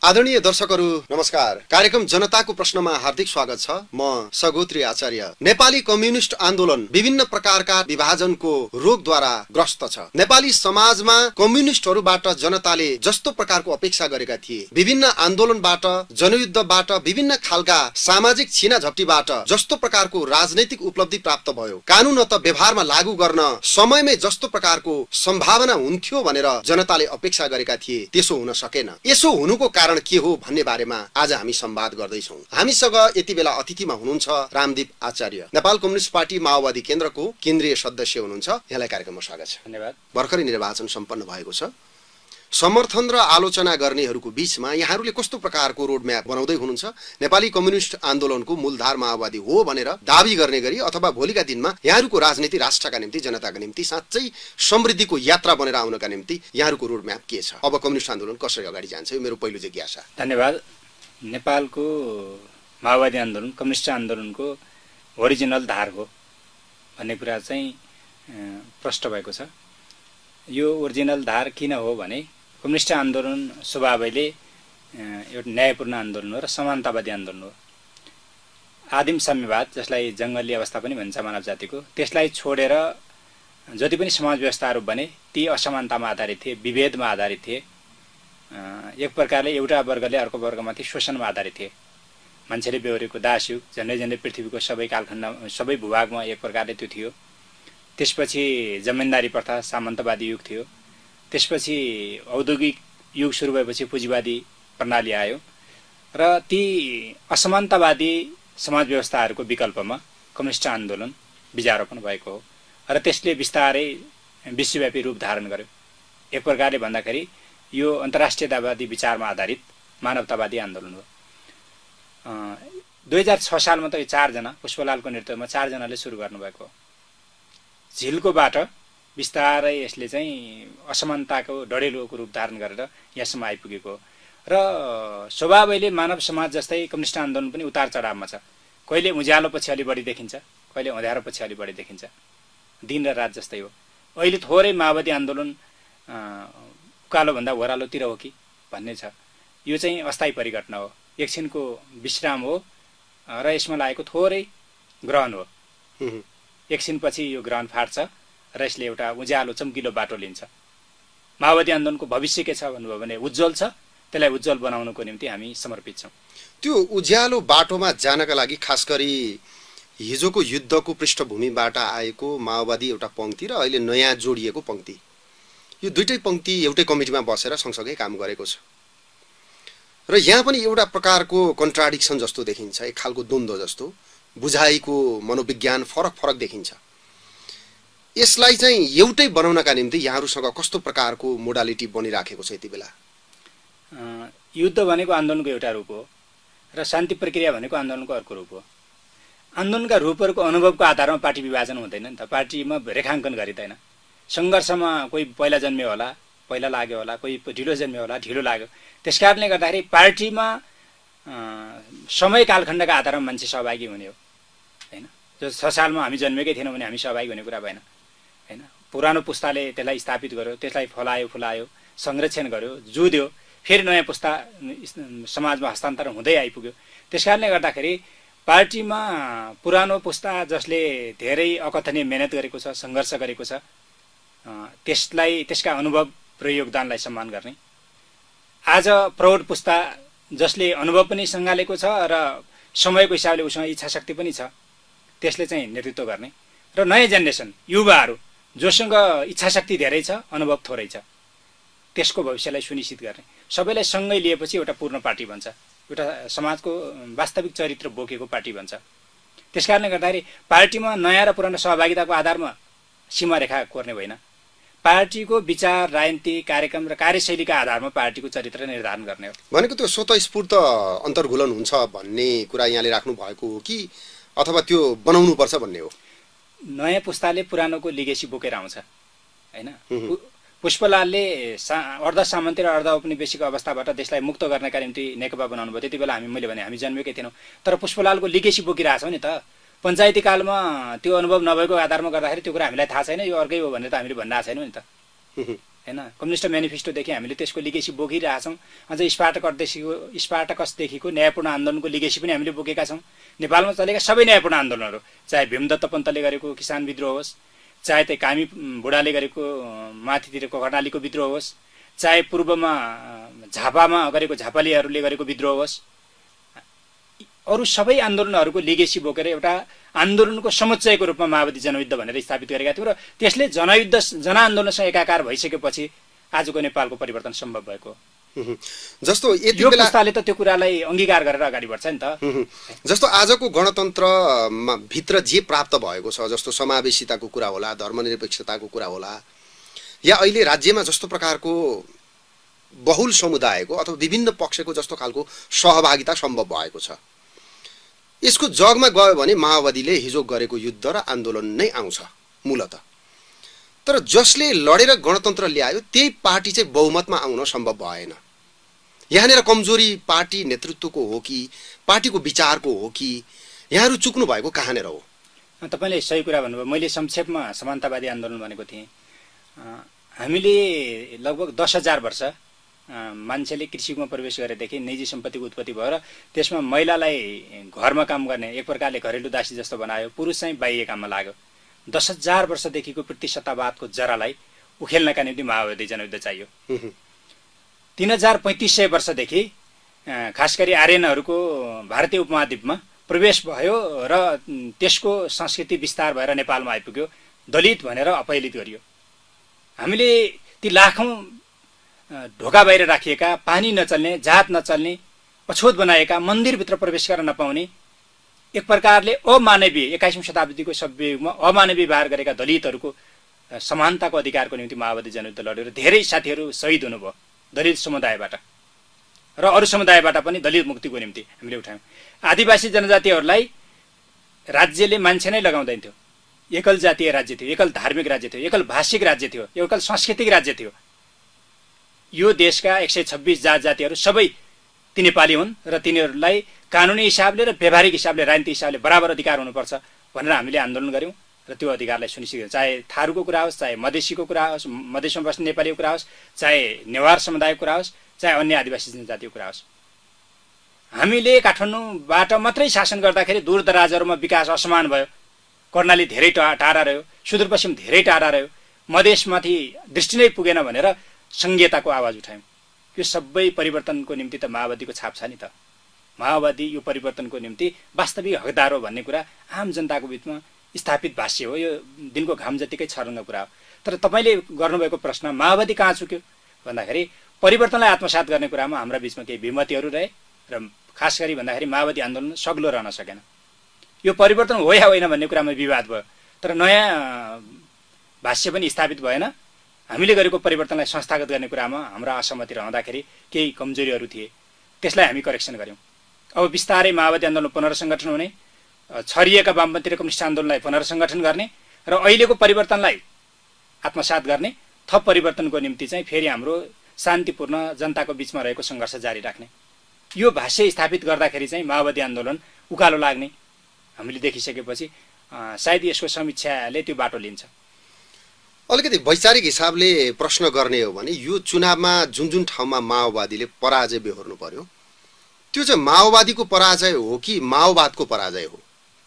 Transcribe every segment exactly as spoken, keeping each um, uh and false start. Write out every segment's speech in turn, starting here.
आदरणीय दर्शकहरू नमस्कार। कार्यक्रम जनताको प्रश्नमा हार्दिक स्वागत छ। म सगोत्री आचार्य। नेपाली कम्युनिस्ट आन्दोलन विभिन्न प्रकारका विभाजनको रोगद्वारा ग्रस्त छ। नेपाली समाजमा कम्युनिस्टहरूबाट जनताले जस्तो प्रकारको अपेक्षा गरेका थिए, विभिन्न आन्दोलनबाट, जनयुद्धबाट, विभिन्न खालका सामाजिक छिना झप्टीबाट जस्तो प्रकारको राजनैतिक उपलब्धि प्राप्त भयो, कानुन त व्यवहारमा लागू गर्न समयमै जस्तो प्रकारको सम्भावना हुन्थ्यो भनेर जनताले अपेक्षा गरेका थिए, त्यसो हुन सकेन। यसो हुनुको कारण के हो भन्ने बारेमा आज हामी संवाद गर्दैछौँ। हामीसँग यति बेला अतिथिमा हुनुहुन्छ रामदीप आचार्य, नेपाल कम्युनिस्ट पार्टी माओवादी केन्द्रको केन्द्रीय सदस्य हुनुहुन्छ। यहाँलाई कार्यक्रममा स्वागत छ। धन्यवाद। भर्खरै निर्वाचन सम्पन्न भएको छ। समर्थन र आलोचना गर्नेहरूको बीचमा यहाँहरूले कस्तो प्रकारको रोडम्याप बनाउँदै हुनुहुन्छ? नेपाली कम्युनिस्ट आन्दोलनको मूलधार माओवादी हो भनेर दाबी गर्ने गरी अथवा भोलिका दिनमा यहाँहरूको राजनीति राष्ट्रका निम्ति, जनताका निम्ति साँच्चै समृद्धिको यात्रा बनेर आउनका निम्ति यहाँहरूको रोडम्याप के छ? अब कम्युनिस्ट आन्दोलन कसरी अगाडि जान्छ? यो मेरो पहिलो जिज्ञासा। धन्यवाद। नेपालको माओवादी आन्दोलन कम्युनिस्ट आन्दोलनको ओरिजिनल धार हो भन्ने कुरा चाहिँ प्रष्ट भएको छ। यो ओरिजिनल धार किन हो भने कम्युनिस्ट आन्दोलन स्वभावैले एउटा न्यायपूर्ण आन्दोलन हो र समानतावादी आन्दोलन हो। आदिम साम्यवाद, जसलाई जङ्गली अवस्था पनि भन्छ मानव जातिको, त्यसलाई छोडेर जति पनि समाज व्यवस्थाहरू बने ती असमानतामा आधारित थिए, विभेदमा आधारित थिए। एक प्रकारले एउटा वर्गले अर्को वर्गमाथि शोषणमा आधारित थिए। मान्छेले बेहोरेको दासयुग, झन्डै झन्डै पृथ्वीको सबै कालखण्ड सबै भूभागमा एक प्रकारले त्यो थियो। त्यसपछि जमिनदारी प्रथा, सामन्तवादी युग थियो। त्यसपछि औद्योगिक युग सुरु भएपछि पुँजीवादी प्रणाली आयो र ती असमानतावादी समाज व्यवस्थाहरूको विकल्पमा कम्युनिस्ट आन्दोलन बीजारोपण भएको हो र त्यसले बिस्तारै विश्वव्यापी रूप धारण गर्यो। एक प्रकारले भन्दाखेरि यो अन्तर्राष्ट्रियतावादी विचारमा आधारित मानवतावादी आन्दोलन हो। दुई हजार छ सालमा त यो चारजना, पुष्पलालको नेतृत्वमा चारजनाले सुरु गर्नुभएको हो। झिल्को बाटो बिस्तारै यसले चाहिँ असमानताको डढेलोको रूप धारण गरेर यहाँसम्म आइपुगेको हो र स्वभावैले मानव समाज जस्तै कम्युनिस्ट आन्दोलन पनि उतार चढावमा छ। कहिले उज्यालो पछि अलि बढी देखिन्छ, कहिले अँध्यारो पछि अलि बढी देखिन्छ। दिन र रात जस्तै हो। अहिले थोरै माओवादी आन्दोलन उकालोभन्दा ओह्रालोतिर हो कि भन्ने छ। यो चाहिँ अस्थायी परिघटना हो, एकछिनको विश्राम हो र यसमा लागेको थोरै ग्रहण हो। एकछिनपछि यो ग्रहण फाट्छ र यसले एउटा उज्यालो चम्किलो बाटो लिन्छ। माओवादी आन्दोलनको भविष्य के छ भन्नुभयो भने उज्जवल छ। त्यसलाई उज्जवल बनाउनको निम्ति हामी समर्पित छौँ। त्यो उज्यालो बाटोमा जानका लागि खास गरी हिजोको युद्धको पृष्ठभूमिबाट आएको माओवादी एउटा पङ्क्ति र अहिले नयाँ जोडिएको पङ्क्ति, यो दुईटै पङ्क्ति एउटै कमिटीमा बसेर सँगसँगै काम गरेको छ र यहाँ पनि एउटा प्रकारको कन्ट्राडिक्सन जस्तो देखिन्छ, एक खालको द्वन्द्व जस्तो, बुझाइको मनोविज्ञान फरक फरक देखिन्छ। यसलाई चाहिँ एउटै बनाउनका निम्ति यहाँहरूसँग कस्तो प्रकारको मोडालिटी बनिराखेको छ यति बेला? युद्ध भनेको आन्दोलनको एउटा रूप हो र शान्ति प्रक्रिया भनेको आन्दोलनको अर्को रूप हो। आन्दोलनका रूपहरूको अनुभवको आधारमा पार्टी विभाजन हुँदैन नि त, पार्टीमा रेखाङ्कन गरिँदैन। सङ्घर्षमा कोही पहिला जन्मियो होला, पहिला लाग्यो होला, कोही ढिलो जन्मियो होला, ढिलो लाग्यो। त्यस कारणले गर्दाखेरि पार्टीमा समय कालखण्डका आधारमा मान्छे सहभागी हुने हो होइन। जो छ सालमा हामी जन्मेकै थिएनौँ भने हामी सहभागी हुने कुरा भएन होइन। पुरानो पुस्ताले त्यसलाई स्थापित गर्यो, त्यसलाई फलायो फुलायो, संरक्षण गर्यो, जुध्यो, फेरि नयाँ पुस्ता समाजमा हस्तान्तरण हुँदै आइपुग्यो। त्यस कारणले गर्दाखेरि पार्टीमा पुरानो पुस्ता जसले धेरै अकथनीय मेहनत गरेको छ, सङ्घर्ष गरेको छ, त्यसलाई त्यसका अनुभव र योगदानलाई सम्मान गर्ने। आज प्रौढ पुस्ता जसले अनुभव पनि सँगालेको छ र समयको हिसाबले उसँग इच्छा शक्ति पनि छ, त्यसले चाहिँ नेतृत्व गर्ने र नयाँ जेनेरेसन युवाहरू जोसँग इच्छा शक्ति धेरै छ, अनुभव थोरै छ, त्यसको भविष्यलाई सुनिश्चित गर्ने। सबैलाई सँगै लिएपछि एउटा पूर्ण पार्टी बन्छ, एउटा समाजको वास्तविक चरित्र बोकेको पार्टी बन्छ। त्यस कारणले गर्दाखेरि पार्टीमा नयाँ र पुरानो सहभागिताको आधारमा सीमारेखा कोर्ने होइन। पार्टीको विचार, राजनीति, कार्यक्रम र कार्यशैलीका आधारमा पार्टीको चरित्र निर्धारण गर्ने हो। भनेको त्यो स्वतःस्फूर्त अन्तर्घुलन हुन्छ भन्ने कुरा यहाँले राख्नु भएको हो कि अथवा त्यो बनाउनु पर्छ भन्ने हो? नयाँ पुस्ताले पुरानोको लिगेसी बोकेर आउँछ होइन। पुष्पलालले सा अर्ध सामन्ती र अर्ध औपनिवेशिक अवस्थाबाट देशलाई मुक्त गर्नका निम्ति नेकपा बनाउनु भयो। त्यति बेला हामी मैले भने हामी जन्मेकै थिएनौँ, तर पुष्पलालको लिगेसी बोकिरहेछौँ नि त। पञ्चायती कालमा त्यो अनुभव नभएको आधारमा गर्दाखेरि त्यो कुरा हामीलाई थाहा छैन, यो अर्कै हो भनेर त हामीले भन्न छैनौँ नि त हैन। कम्युनिस्ट म्यानिफेस्टोदेखि हामीले त्यसको लिगेसी बोकिरहेछौँ। अझ स्पार्टकसदेखिको स्पार्टकसदेखिको न्यायपूर्ण आन्दोलनको लिगेसी पनि हामीले बोकेका छौँ। नेपालमा चलेका सबै न्यायपूर्ण आन्दोलनहरू, चाहे भीमदत्त पन्तले गरेको किसान विद्रोह होस्, चाहे त्यो कामी बुढाले गरेको माथितिरको कर्णालीको विद्रोह होस्, चाहे पूर्वमा झापामा गरेको झापालीहरूले गरेको विद्रोह होस्, अरू सबै आन्दोलनहरूको लिगेसी बोकेर एउटा आन्दोलनको समुच्चयको रूपमा माओवादी जनयुद्ध भनेर स्थापित गरेका थियौँ र त्यसले जनयुद्ध जनआन्दोलनसँग एकाकार भइसकेपछि आजको नेपालको परिवर्तन सम्भव भएको। जस्तो यति यो बेला पुस्ताले त त्यो कुरालाई अंगीकार गरेर अगाडि बढ्छ नि त। जस्तो आजको गणतन्त्रमा भित्र जे प्राप्त भएको छ, जस्तो समावेशिताको कुरा होला, धर्मनिरपेक्षताको कुरा होला, या अहिले राज्यमा जस्तो प्रकारको बहुल समुदायको अथवा विभिन्न पक्षको जस्तो खालको सहभागिता सम्भव भएको छ, यसको जगमा गयो भने माओवादीले हिजो गरेको युद्ध र आन्दोलन नै आउँछ मूलत। तर जसले लडेर गणतन्त्र ल्यायो त्यही पार्टी चाहिँ बहुमतमा आउन सम्भव भएन। यहाँनिर कमजोरी पार्टी नेतृत्वको हो कि पार्टीको विचारको हो कि यहाँहरू चुक्नु भएको कहाँनिर हो? तपाईले सही कुरा भन्नुभयो। मैले संक्षेपमा समानतावादी आन्दोलन भनेको थिएँ। हामीले लगभग दस हजार वर्ष मान्छेले कृषिमा प्रवेश गरेदेखि निजी सम्पत्तिको उत्पत्ति भयो र त्यसमा महिलालाई घरमा काम गर्ने एक प्रकारले घरेलु दासी जस्तो बनायो, पुरुष चाहिँ बाह्य काममा लाग्यो। दस हजार वर्षदेखिको प्रतिशतवादको जरालाई उखेल्नका निम्ति माओवादी जनयुद्ध चाहियो। तीन हजार पैँतिस सय वर्षदेखि खास गरी आर्यनहरूको भारतीय उपमहाद्वीपमा प्रवेश भयो र त्यसको संस्कृति विस्तार भएर नेपालमा आइपुग्यो। दलित भनेर अपहेलित गरियो। हामीले ती लाखौं ढोका बाहिर राखिएका, पानी नचल्ने, जात नचल्ने, अछोत बनाएका, मन्दिरभित्र प्रवेश गर्न नपाउने, एक प्रकारले अमानवीय एक्काइसौँ शताब्दीको सभ्ययुगमा अमानवीय व्यवहार गरेका दलितहरूको समानताको अधिकारको निम्ति माओवादी जनयुद्ध लड्यो र धेरै साथीहरू शहीद हुनुभयो दलित समुदायबाट र अरू समुदायबाट पनि दलित मुक्तिको निम्ति हामीले उठायौँ। आदिवासी जनजातिहरूलाई राज्यले मान्छे नै लगाउँदैन थियो। एकल जातीय राज्य थियो, एकल धार्मिक राज्य थियो, एकल भाषिक राज्य थियो, एकल सांस्कृतिक राज्य थियो। यो देशका एक सय छब्बिस जात जातिहरू सबै ती नेपाली हुन् र तिनीहरूलाई कानुनी हिसाबले र व्यावहारिक हिसाबले राजनीतिक हिसाबले बराबर अधिकार हुनुपर्छ भनेर हामीले आन्दोलन गऱ्यौँ र त्यो अधिकारलाई सुनिश्चित। चाहे थारूको कुरा होस्, चाहे मधेसीको कुरा होस्, मधेसमा बस्ने नेपालीको कुरा होस्, चाहे नेवार समुदायको कुरा होस्, चाहे अन्य आदिवासी जनजातिको कुरा होस्। हामीले काठमाडौँबाट मात्रै शासन गर्दाखेरि दूरदराजहरूमा विकास असमान भयो। कर्णाली धेरै टाढा रह्यो, सुदूरपश्चिम धेरै टाढा रह्यो, मधेसमाथि दृष्टि नै पुगेन भनेर संघीयताको आवाज उठायौँ। यो सबै परिवर्तनको निम्ति त माओवादीको छाप छ नि त। माओवादी यो परिवर्तनको निम्ति वास्तविक हकदार हो भन्ने कुरा आम जनताको बिचमा स्थापित भाष्य हो। यो दिनको घाम जतिकै छरङ्ग कुरा हो। तर तपाईँले गर्नुभएको प्रश्न माओवादी कहाँ चुक्यो भन्दाखेरि परिवर्तनलाई आत्मसात गर्ने कुरामा हाम्रा बिचमा केही विमतिहरू रहे र खास गरी भन्दाखेरि माओवादी आन्दोलन सग्लो रहन सकेन। यो परिवर्तन हो या होइन भन्ने कुरामा विवाद भयो, तर नयाँ भाष्य पनि स्थापित भएन। हामीले गरेको परिवर्तनलाई संस्थागत गर्ने कुरामा हाम्रा असहमति रहँदाखेरि केही कमजोरीहरू थिए, त्यसलाई हामी करेक्सन गऱ्यौँ। अब बिस्तारै माओवादी आन्दोलन पुनर्सङ्गठन हुने, छरिएका वामपन्थी र कम्युनिस्ट आन्दोलनलाई पुनर्सङ्गठन गर्ने र अहिलेको परिवर्तनलाई आत्मसात गर्ने, थप परिवर्तनको निम्ति चाहिँ फेरि हाम्रो शान्तिपूर्ण जनताको बिचमा रहेको सङ्घर्ष जारी राख्ने, यो भाष्य स्थापित गर्दाखेरि चाहिँ माओवादी आन्दोलन उकालो लाग्ने हामीले देखिसकेपछि सायद यसको समीक्षाले त्यो बाटो लिन्छ। अलिकति वैचारिक हिसाबले प्रश्न गर्ने हो भने यो चुनावमा जुन जुन ठाउँमा माओवादीले पराजय बेहोर्नु पर्यो त्यो चाहिँ माओवादीको पराजय हो कि माओवादको पराजय हो?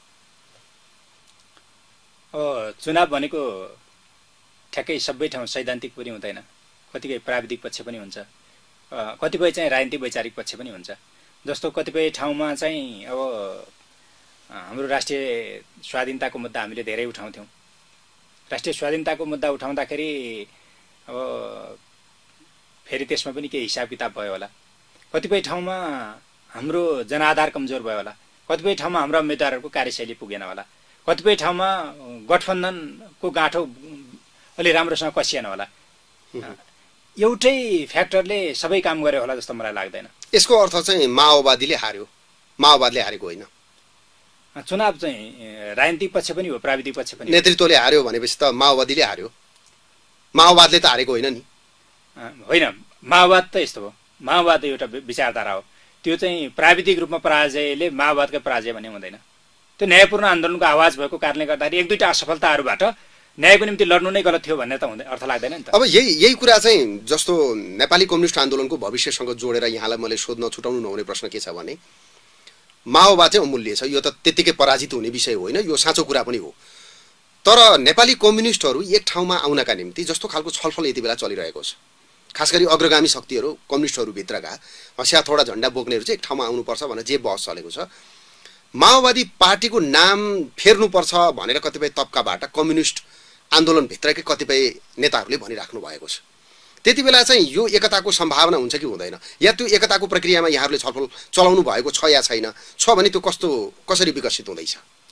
अब चुनाव भनेको ठ्याक्कै सबै ठाउँ सैद्धान्तिक पनि हुँदैन, कतिपय प्राविधिक पक्ष पनि हुन्छ, कतिपय चाहिँ राजनीतिक वैचारिक पक्ष पनि हुन्छ। जस्तो कतिपय ठाउँमा चाहिँ अब हाम्रो राष्ट्रिय स्वाधीनताको मुद्दा हामीले धेरै उठाउँथ्यौँ। राष्ट्रिय स्वाधीनताको मुद्दा उठाउँदाखेरि अब फेरि त्यसमा पनि केही हिसाब किताब भयो होला। कतिपय ठाउँमा हाम्रो जनआधार कमजोर भयो होला, कतिपय ठाउँमा हाम्रा उम्मेदवारहरूको कार्यशैली पुगेन होला, कतिपय ठाउँमा गठबन्धनको गाँठो अलि राम्रोसँग कसिएन होला। एउटै फ्याक्टरले सबै काम गर्यो होला जस्तो मलाई लाग्दैन। यसको अर्थ चाहिँ माओवादीले हार्यो, माओवादीले हारेको होइन। चुनाव चाहिँ राजनीतिक पक्ष पनि हो, प्राविधिक पक्ष पनि। नेतृत्वले हार्यो भनेपछि त माओवादीले हार्यो, माओवादले त हारेको होइन नि? होइन, माओवाद त यस्तो हो, माओवाद एउटा विचारधारा हो। त्यो चाहिँ प्राविधिक रूपमा पराजयले माओवादकै पराजय भन्ने हुँदैन। त्यो न्यायपूर्ण आन्दोलनको आवाज भएको कारणले गर्दाखेरि एक दुईवटा असफलताहरूबाट न्यायको निम्ति लड्नु नै गलत थियो भन्ने त हुँदैन, अर्थ लाग्दैन नि त। अब यही यही कुरा चाहिँ जस्तो नेपाली कम्युनिस्ट आन्दोलनको भविष्यसँग जोडेर यहाँलाई मैले सोध्न छुटाउनु नहुने प्रश्न के छ भने माओवाद चाहिँ अमूल्य छ, यो त त्यत्तिकै पराजित हुने विषय होइन, यो साँचो कुरा पनि हो। तर नेपाली कम्युनिस्टहरू एक ठाउँमा आउनका निम्ति जस्तो खालको छलफल यति बेला चलिरहेको छ, खास गरी अग्रगामी शक्तिहरू कम्युनिस्टहरू भित्रका हँसिया थोडा झन्डा बोक्नेहरू चाहिँ एक ठाउँमा आउनुपर्छ भनेर जे बहस चलेको छ, माओवादी पार्टीको नाम फेर्नुपर्छ भनेर कतिपय तबकाबाट कम्युनिस्ट आन्दोलनभित्रकै कतिपय नेताहरूले भनिराख्नु भएको छ। त्यति बेला चाहिँ यो एकताको सम्भावना हुन्छ कि हुँदैन, या त्यो एकताको प्रक्रियामा यहाँहरूले छलफल चलाउनु भएको छ या छैन, छ भने त्यो कस्तो कसरी विकसित हुँदैछ?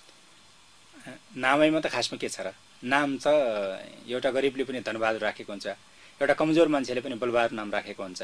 नामैमा त खासमा के छ र, नाम छ एउटा गरिबले पनि धनबहादुर राखेको हुन्छ, एउटा कमजोर मान्छेले पनि बलबहादुर नाम राखेको हुन्छ,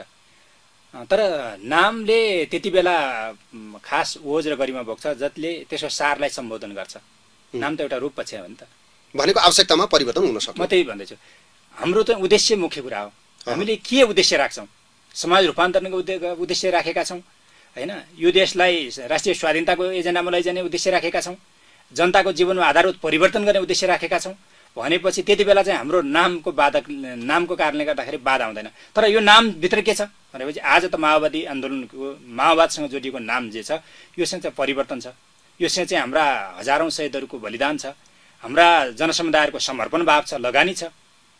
तर नामले त्यति बेला खास ओज र गरिमा बोक्छ जसले त्यसको सारलाई सम्बोधन गर्छ। नाम त एउटा रूप पछि हो नि त, भनेको आवश्यकतामा परिवर्तन हुन सक्छ। म त्यही भन्दैछु, हाम्रो त उद्देश्य मुख्य कुरा हो, हामीले के उद्देश्य राख्छौँ, समाज रूपान्तरणको उद्देश्य राखेका छौँ होइन, यो देशलाई राष्ट्रिय स्वाधीनताको एजेन्डामा लैजाने उद्देश्य राखेका छौँ, जनताको जीवनमा आधारभूत परिवर्तन गर्ने उद्देश्य राखेका छौँ भनेपछि त्यति बेला चाहिँ हाम्रो नामको बाधक नामको कारणले गर्दाखेरि बाधा हुँदैन। तर यो नामभित्र के छ भनेपछि आज त माओवादी आन्दोलनको माओवादसँग जोडिएको नाम जे छ योसँग चाहिँ परिवर्तन छ, योसँग चाहिँ हाम्रा हजारौँ शहीदहरूको बलिदान छ, हाम्रा जनसमुदायहरूको समर्पण भाव छ, लगानी छ।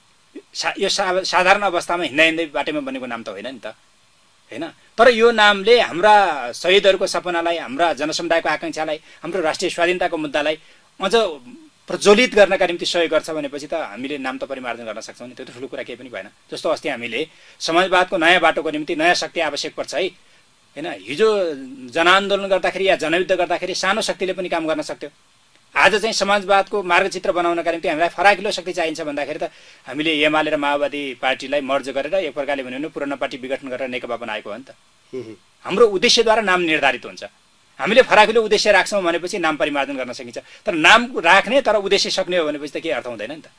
यो सा साधारण अवस्थामा हिँड्दा हिँड्दै बाटोमा बनेको नाम त होइन नि त होइन। तर यो नामले हाम्रा शहीदहरूको सपनालाई, हाम्रा जनसमुदायको आकाङ्क्षालाई, हाम्रो राष्ट्रिय स्वाधीनताको मुद्दालाई अझ प्रज्वलित गर्नका निम्ति सहयोग गर्छ भनेपछि त हामीले नाम त परिमार्जन गर्न सक्छौँ नि, त्यो त ठुलो कुरा केही पनि भएन। जस्तो अस्ति हामीले समाजवादको नयाँ बाटोको निम्ति नयाँ शक्ति आवश्यक पर्छ है होइन, हिजो जनआन्दोलन गर्दाखेरि या जनयुद्ध गर्दाखेरि सानो शक्तिले पनि काम गर्न सक्थ्यो, आज चाहिँ समाजवादको मार्गचित्र बनाउनका निम्ति हामीलाई फराकिलो शक्ति चाहिन्छ भन्दाखेरि त हामीले एमाले र माओवादी पार्टीलाई मर्ज गरेर एक प्रकारले भन्यो भने पुरानो पार्टी विघटन गरेर नेकपा बनाएको हो नि त। हाम्रो उद्देश्यद्वारा नाम निर्धारित हुन्छ, हामीले फराकिलो उद्देश्य राख्छौँ भनेपछि नाम परिमार्जन गर्न सकिन्छ, तर नाम राख्ने तर उद्देश्य सक्ने हो भनेपछि त केही अर्थ हुँदैन नि त।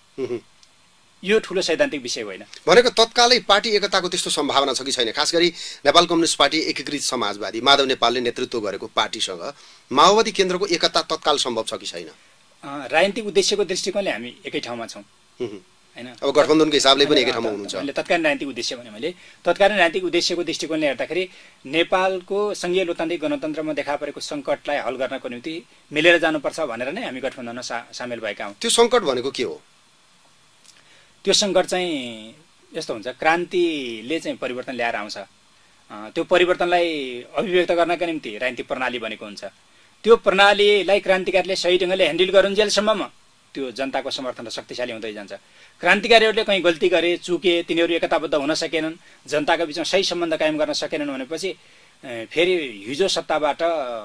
यो ठुलो सैद्धान्तिक विषय होइन। भनेको तत्कालै पार्टी एकताको त्यस्तो सम्भावना छ कि छैन? खास गरी नेपाल कम्युनिस्ट पार्टी एकीकृत समाजवादी माधव नेपालले नेतृत्व गरेको पार्टीसँग माओवादी केन्द्रको एकता तत्काल सम्भव छ कि छैन? राजनीतिक उद्देश्यको दृष्टिकोणले हामी एकै ठाउँमा छौँ होइन। अब गठबन्धनको हिसाबले पनि एकै ठाउँमा हुनुहुन्छ। मैले तत्कालीन राजनीतिक उद्देश्य भने मैले तत्कालीन राजनीतिक उद्देश्यको दृष्टिकोणले हेर्दाखेरि नेपालको सङ्घीय लोकतान्त्रिक गणतन्त्रमा देखा परेको सङ्कटलाई हल गर्नको निम्ति मिलेर जानुपर्छ भनेर नै हामी गठबन्धनमा सा सामेल भएका हौँ। त्यो सङ्कट भनेको के हो? त्यो सङ्कट चाहिँ यस्तो हुन्छ, क्रान्तिले चाहिँ परिवर्तन ल्याएर आउँछ, त्यो परिवर्तनलाई अभिव्यक्त गर्नका निम्ति राजनीतिक प्रणाली बनेको हुन्छ, त्यो प्रणालीलाई क्रान्तिकारीले सही ढङ्गले ह्यान्डल गरुन्जेलसम्ममा त्यो जनताको समर्थन शक्तिशाली हुँदै जान्छ। क्रान्तिकारीहरूले कहीँ गल्ती गरे, चुके, तिनीहरू एकताबद्ध हुन सकेनन्, जनताको बिचमा सही सम्बन्ध कायम गर्न सकेनन् भनेपछि फेरि हिजो सत्ताबाट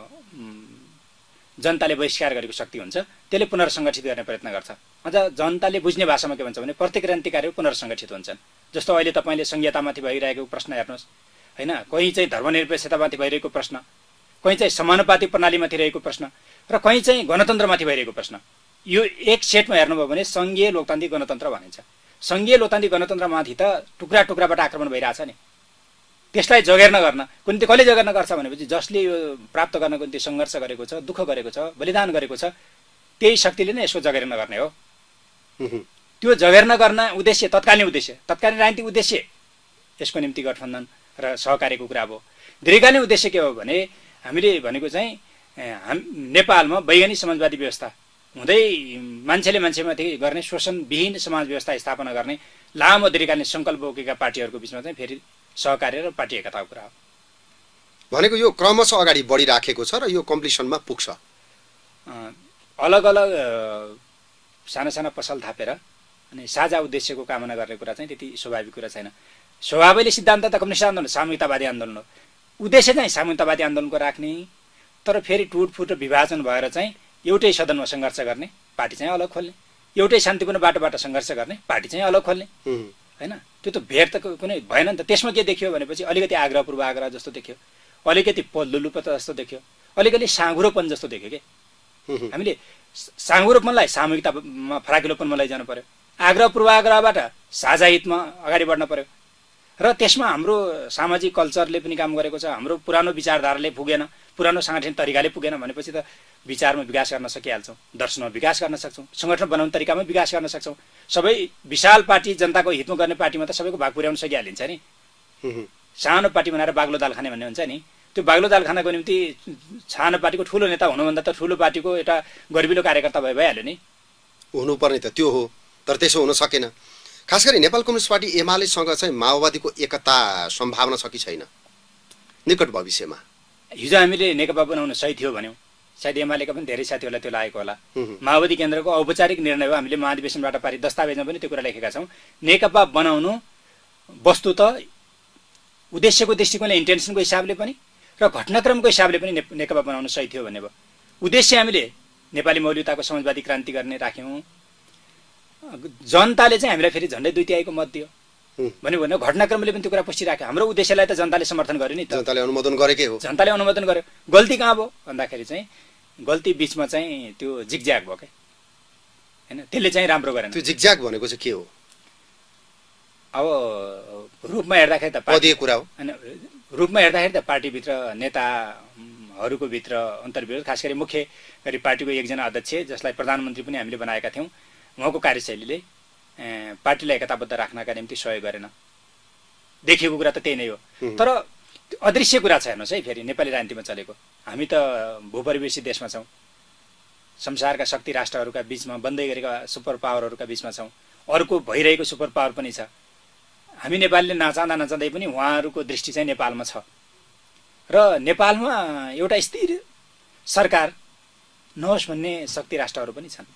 जनताले बहिष्कार गरेको शक्ति हुन्छ, त्यसले पुनर्सङ्गठित गर्ने प्रयत्न गर्छ। अझ जनताले बुझ्ने भाषामा के भन्छ भने प्रत्येक क्रान्तिकारीहरू पुनर्सङ्गठित हुन्छन्। जस्तो अहिले तपाईँले संहितामाथि भइरहेको प्रश्न हेर्नुहोस् होइन, कहीँ चाहिँ धर्मनिरपेक्षतामाथि भइरहेको प्रश्न, कहीँ चाहिँ समानुपातिक प्रणालीमाथि रहेको प्रश्न, र कहीँ चाहिँ गणतन्त्रमाथि भइरहेको प्रश्न। यो एक सेटमा हेर्नुभयो भने सङ्घीय लोकतान्त्रिक गणतन्त्र भनिन्छ। सङ्घीय लोकतान्त्रिक गणतन्त्रमाथि त टुक्रा टुक्राबाट आक्रमण भइरहेछ नि, त्यसलाई जगेर्न गर्न कुन कसले जगेर्न गर्छ भनेपछि जसले यो प्राप्त गर्नको निम्ति सङ्घर्ष गरेको छ, दुःख गरेको छ, बलिदान गरेको छ, त्यही शक्तिले नै यसको जगेर्न गर्ने हो। त्यो जगेर्न गर्न उद्देश्य तत्कालीन उद्देश्य तत्कालीन राजनीतिक उद्देश्य यसको निम्ति गठबन्धन र सहकार्यको कुरा हो। दीर्घकालीन उद्देश्य के हो भने हामीले भनेको चाहिँ हाम नेपालमा वैज्ञानिक समाजवादी व्यवस्था हुँदै मान्छेले मान्छेमाथि गर्ने शोषणविहीन समाज व्यवस्था स्थापना गर्ने लामो दीर्घकालीन सङ्कल्प बोकेका पार्टीहरूको बिचमा चाहिँ फेरि सहकार्य र पार्टी एकताको कुरा हो। भनेको यो क्रमशः अगाडि बढिराखेको छ र यो कम्प्लिसनमा पुग्छ। अलग अलग साना साना पसल थापेर अनि साझा उद्देश्यको कामना गर्ने कुरा चाहिँ त्यति स्वाभाविक कुरा छैन। स्वभावैले सिद्धान्त त कम्युनिस्ट आन्दोलन सामूहिकतावादी आन्दोलन हो, उद्देश्य चाहिँ सामूहिकतावादी आन्दोलनको राख्ने, तर फेरि टुटफुट र विभाजन भएर चाहिँ एउटै सदनमा सङ्घर्ष गर्ने पार्टी चाहिँ अलग खोल्ने, एउटै शान्तिपूर्ण बाटोबाट सङ्घर्ष गर्ने पार्टी चाहिँ अलग खोल्ने होइन। त्यो त भेट त कुनै भएन नि त। त्यसमा के देखियो भनेपछि अलिकति आग्रह पूर्वाग्रह जस्तो देखियो, अलिकति पोलुलुपत जस्तो देखियो, अलिकति साँघुरोपन जस्तो देख्यो कि हामीले साँघुरोपनलाई सामूहिकतामा फराकिलोपनमा लैजानु पर्यो, आग्रह पूर्वाग्रहबाट साझा हितमा अगाडि बढ्न पर्यो। र त्यसमा हाम्रो सामाजिक कल्चरले पनि काम गरेको छ, हाम्रो पुरानो विचारधाराले पुगेन, पुरानो साङ्गठनिक तरिकाले पुगेन भनेपछि त विचारमा विकास गर्न सकिहाल्छौँ, दर्शनमा विकास गर्न सक्छौँ, सङ्गठन बनाउने तरिकामा विकास गर्न सक्छौँ। सबै विशाल पार्टी जनताको हितमा गर्ने पार्टीमा त सबैको भाग पुर्याउन सकिहालिन्छ नि। सानो पार्टी बनाएर बाग्लो दाल खाने भन्ने हुन्छ नि, त्यो बाग्लो दाल खानको निम्ति सानो पार्टीको ठुलो नेता हुनुभन्दा त ठुलो पार्टीको एउटा गर्विलो कार्यकर्ता भए भइहाल्यो नि। हुनुपर्ने त त्यो हो, तर त्यसो हुन सकेन। खास गरी नेपाल कम्युनिस्ट पार्टी एमालेसँग चाहिँ माओवादीको एकता सम्भावना छ कि छैन निकट भविष्यमा? हिजो हामीले नेकपा बनाउन सही थियो भन्यौँ, सायद एमालेका पनि धेरै साथीहरूलाई त्यो लागेको होला। माओवादी केन्द्रको औपचारिक निर्णय हो, हामीले महाधिवेशनबाट पारित दस्तावेजमा पनि त्यो कुरा लेखेका छौँ। नेकपा बनाउनु वस्तु त उद्देश्यको दृष्टिकोणले इन्टेन्सनको हिसाबले पनि र घटनाक्रमको हिसाबले पनि नेकपा बनाउन सही थियो भन्ने भयो। उद्देश्य हामीले नेपाली मौलिकताको समाजवादी क्रान्ति गर्ने राख्यौँ, जनताले चाहिँ हामीलाई फेरि झन्डै दुई तिहाईको मत दियो भन्यो भने घटनाक्रमले पनि त्यो कुरा पुष्टि राख्यो। हाम्रो उद्देश्यलाई त जनताले समर्थन गर्यो नि त, जनताले अनुमोदन गरेकै हो। जनताले अनुमोदन गर्यो। गल्ती कहाँ भयो भन्दाखेरि चाहिँ गल्ती बिचमा चाहिँ त्यो जिगज्याग भयो क्या, होइन, त्यसले चाहिँ राम्रो गरेन। त्यो जिगज्याग भनेको चाहिँ के हो? अब रूपमा हेर्दाखेरि त पदीय कुरा हो, होइन, रूपमा हेर्दाखेरि त पार्टीभित्र नेताहरूको भित्र अन्तर्विरोध, खास गरी मुख्य गरी पार्टीको एकजना अध्यक्ष जसलाई प्रधानमन्त्री पनि हामीले बनाएका थियौँ, उहाँको कार्यशैलीले पार्टीलाई एकताबद्ध राख्नका निम्ति सहयोग गरेन। देखिएको कुरा त त्यही नै हो। तर अदृश्य कुरा छ हेर्नुहोस् है, फेरि नेपाली राजनीतिमा चलेको, हामी त भूपरिवेशी देशमा छौँ, संसारका शक्ति राष्ट्रहरूका बिचमा बन्दै गरेका सुपर पावरहरूका बिचमा छौँ, अर्को भइरहेको सुपर पावर पनि छ। हामी नेपालीले नचाहँदा नचाहँदै पनि उहाँहरूको दृष्टि चाहिँ नेपालमा छ र नेपालमा एउटा स्थिर सरकार नहोस् भन्ने शक्ति राष्ट्रहरू पनि छन्।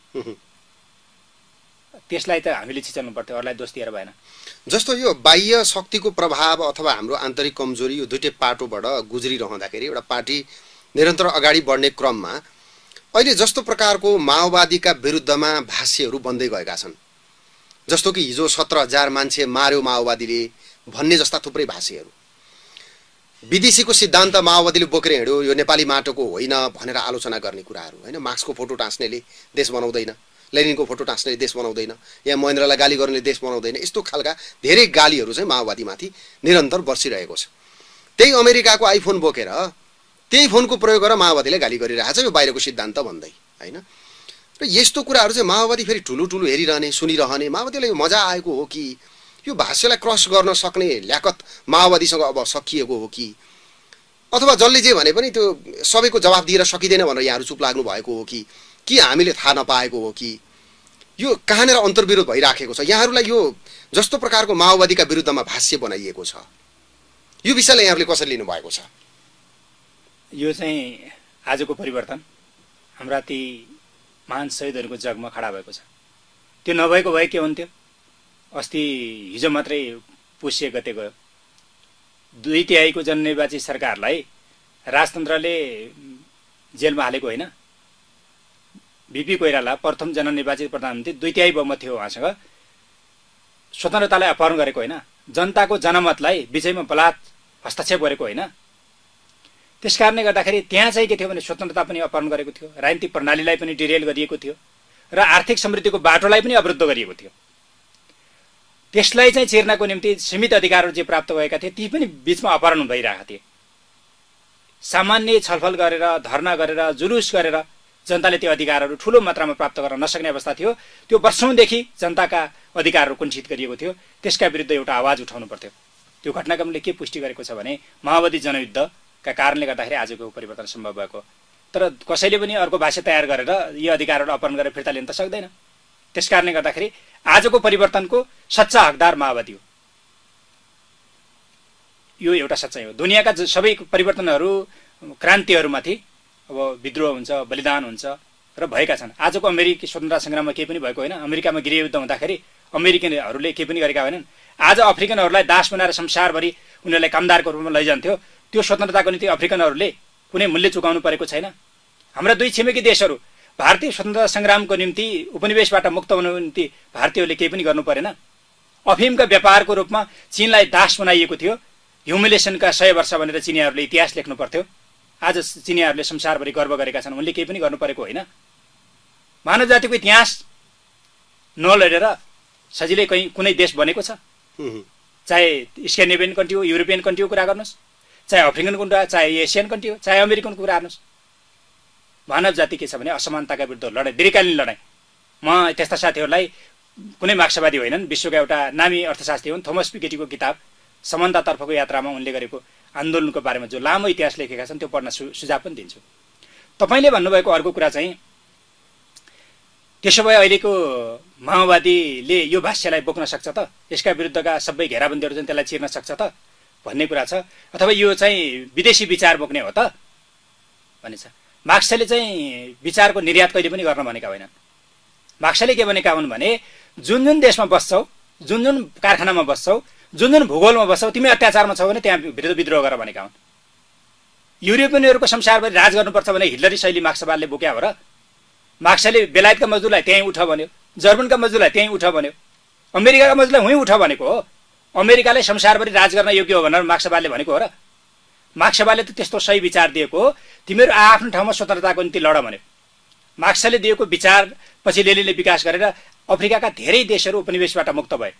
त्यसलाई त हामीले छिचल्नु पर्थ्यो, अरूलाई दोष दिएर भएन। जस्तो यो बाह्य शक्तिको प्रभाव अथवा हाम्रो आन्तरिक कमजोरी यो दुईटै पाटोबाट गुज्रिरहँदाखेरि एउटा पार्टी निरन्तर अगाडि बढ्ने क्रममा अहिले जस्तो प्रकारको माओवादीका विरुद्धमा भाष्यहरू बन्दै गएका छन्, जस्तो कि हिजो सत्र हजार मान्छे मार्यो माओवादीले भन्ने जस्ता थुप्रै भाष्यहरू, विदेशीको सिद्धान्त माओवादीले बोकेर हिँड्यो, यो नेपाली माटोको होइन भनेर आलोचना गर्ने कुराहरू, होइन, मार्क्सको फोटो टाँच्नेले देश बनाउँदैन, लेनिनको फोटो टाँच्नेले देश बनाउँदैन, या महेन्द्रलाई गाली गर्नेले देश बनाउँदैन, यस्तो खालका धेरै गालीहरू चाहिँ माओवादीमाथि निरन्तर बर्सिरहेको छ। त्यही अमेरिकाको आइफोन बोकेर त्यही फोनको प्रयोग गरेर माओवादीले गाली गरिरहेको छ, यो बाहिरको सिद्धान्त भन्दै, होइन। र यस्तो कुराहरू चाहिँ माओवादी फेरि ठुलो ठुलो हेरिरहने सुनिरहने, माओवादीलाई यो मजा आएको हो कि यो भाष्यलाई क्रस गर्न सक्ने ल्याकत माओवादीसँग अब सकिएको हो कि, अथवा जसले जे भने पनि त्यो सबैको जवाफ दिएर सकिँदैन भनेर यहाँहरू चुप लाग्नु भएको हो कि कि हामीले थाहा नपाएको हो कि यो कहाँनिर अन्तर्विरोध भइराखेको छ? यहाँहरूलाई यो जस्तो प्रकारको माओवादीका विरुद्धमा भाष्य बनाइएको छ, यो विषयलाई यहाँहरूले कसरी लिनुभएको छ? यो चाहिँ आजको परिवर्तन हाम्रा ती महान शहीदहरूको जगमा खडा भएको छ। त्यो नभएको भए के हुन्थ्यो? अस्ति हिजो मात्रै पुष्य गते गयो, दुई तिहाईको जननिर्वाचित सरकारलाई राजतन्त्रले जेलमा हालेको होइन। बिपी कोइराला प्रथम जननिर्वाचित प्रधानमन्त्री, दुई तिहाई बहुमत थियो उहाँसँग, स्वतन्त्रतालाई अपहरण गरेको होइन, जनताको जनमतलाई विषयमा बलात् हस्तक्षेप गरेको होइन। त्यस कारणले गर्दाखेरि त्यहाँ चाहिँ के थियो भने स्वतन्त्रता पनि अपहरण गरेको थियो, राजनीतिक प्रणालीलाई पनि डिरेल गरिएको थियो र आर्थिक समृद्धिको बाटोलाई पनि अवरुद्ध गरिएको थियो। त्यसलाई चाहिँ चिर्नको निम्ति सीमित अधिकारहरू जे प्राप्त भएका थिए ती पनि बिचमा अपहरण भइरहेका थिए। सामान्य छलफल गरेर, धरना गरेर, जुलुस गरेर जनताले त्यो अधिकारहरू ठुलो मात्रामा प्राप्त गर्न नसक्ने अवस्था थियो। त्यो वर्षौंदेखि जनताका अधिकारहरू कुण्ठित गरिएको थियो, त्यसका विरुद्ध एउटा आवाज उठाउनु पर्थ्यो। त्यो घटनाक्रमले के पुष्टि गरेको छ भने माओवादी जनयुद्धका कारणले गर्दाखेरि आजको परिवर्तन सम्भव भएको। तर कसैले पनि अर्को भाष्य तयार गरेर यी अधिकारहरू अपहरण गरेर फिर्ता लिन त सक्दैन। त्यसकारणले गर्दाखेरि आजको परिवर्तनको सच्चा हकदार माओवादी हो। यो एउटा सच्चाइ हो। दुनियाँका सबै परिवर्तनहरू, क्रान्तिहरूमाथि अब विद्रोह हुन्छ, बलिदान हुन्छ र भएका छन्। आजको अमेरिकी स्वतन्त्रता सङ्ग्राममा केही पनि भएको होइन। अमेरिकामा गृहयुद्ध हुँदाखेरि अमेरिकनहरूले केही पनि गरेका होइनन्। आज अफ्रिकनहरूलाई दास बनाएर संसारभरि उनीहरूलाई कामदारको रूपमा लैजान्थ्यो। त्यो स्वतन्त्रताको निम्ति अफ्रिकनहरूले कुनै मूल्य चुकाउनु परेको छैन। हाम्रा दुई छिमेकी देशहरू भारतीय स्वतन्त्रता सङ्ग्रामको निम्ति उपनिवेशबाट मुक्त हुनुको निम्ति भारतीयहरूले केही पनि गर्नु परेन। अफिमका व्यापारको रूपमा चीनलाई दास बनाइएको थियो। ह्युमिलेसनका सय वर्ष भनेर चिनियाहरूले इतिहास लेख्नु पर्थ्यो। आज चिनियाहरूले संसारभरि गर्व गरेका छन्, उनले केही पनि गर्नु परेको होइन। मानव जातिको इतिहास नलडेर सजिलै कहीँ कुनै देश बनेको छ? चाहे स्क्यान्डिनेभियन कन्ट्री हो, युरोपियन कन्ट्रीको कुरा गर्नुहोस्, चाहे अफ्रिकन कन्ट्री हो, चाहे एसियन कन्ट्री हो, चाहे अमेरिकनको कुरा हेर्नुहोस्। मानव जाति के छ भने असमानताका विरुद्ध लडाइँ, दीर्घकालीन लडाइँ। म त्यस्ता साथीहरूलाई कुनै मार्क्सवादी होइनन्, विश्वका एउटा नामी अर्थशास्त्री हुन्, थोमस पिकेटीको किताब समानतातर्फको यात्रामा उनले गरेको आन्दोलनको बारेमा जो लामो इतिहास लेखेका छन् त्यो पढ्न सु सुझाव पनि दिन्छु। तपाईँले भन्नुभएको अर्को कुरा चाहिँ त्यसो भए अहिलेको माओवादीले यो भाष्यलाई बोक्न सक्छ त, यसका विरुद्धका सबै घेराबन्दीहरू चाहिँ त्यसलाई चिर्न सक्छ त भन्ने कुरा छ, अथवा यो चाहिँ विदेशी विचार बोक्ने हो त भन्ने छ। मार्क्सले चाहिँ विचारको निर्यात कहिले पनि गर्न भनेका होइनन्। मार्क्सले के भनेका हुन् भने जुन जुन देशमा बस्छौ, जुन जुन कारखानामा बस्छौ, जुन जुन भूगोलमा बस्छौ, तिमी अत्याचारमा छौ भने त्यहाँ विरुद्ध विद्रोह गर भनेका हुन्। युरोपियनहरूको संसारभरि राज गर्नुपर्छ भने हिटलरी शैली मार्क्सवादले बोक्या हो र? मार्क्सले बेलायतका मजदुरलाई त्यहीँ उठ भन्यो, जर्मनका मजदुरलाई त्यहीँ उठ भन्यो, अमेरिकाका मजदुरलाई हुँ उठ भनेको हो। अमेरिकाले संसारभरि राज गर्न योग्य हो भनेर मार्क्सवादले भनेको हो र? मार्क्सवादले त त्यस्तो सही विचार दिएको हो, तिमीहरू आफ्नो ठाउँमा स्वतन्त्रताको निम्ति लड भन्यो। मार्क्सले दिएको विचार पछि लेनिनले विकास गरेर अफ्रिकाका धेरै देशहरू उपनिवेशबाट मुक्त भए।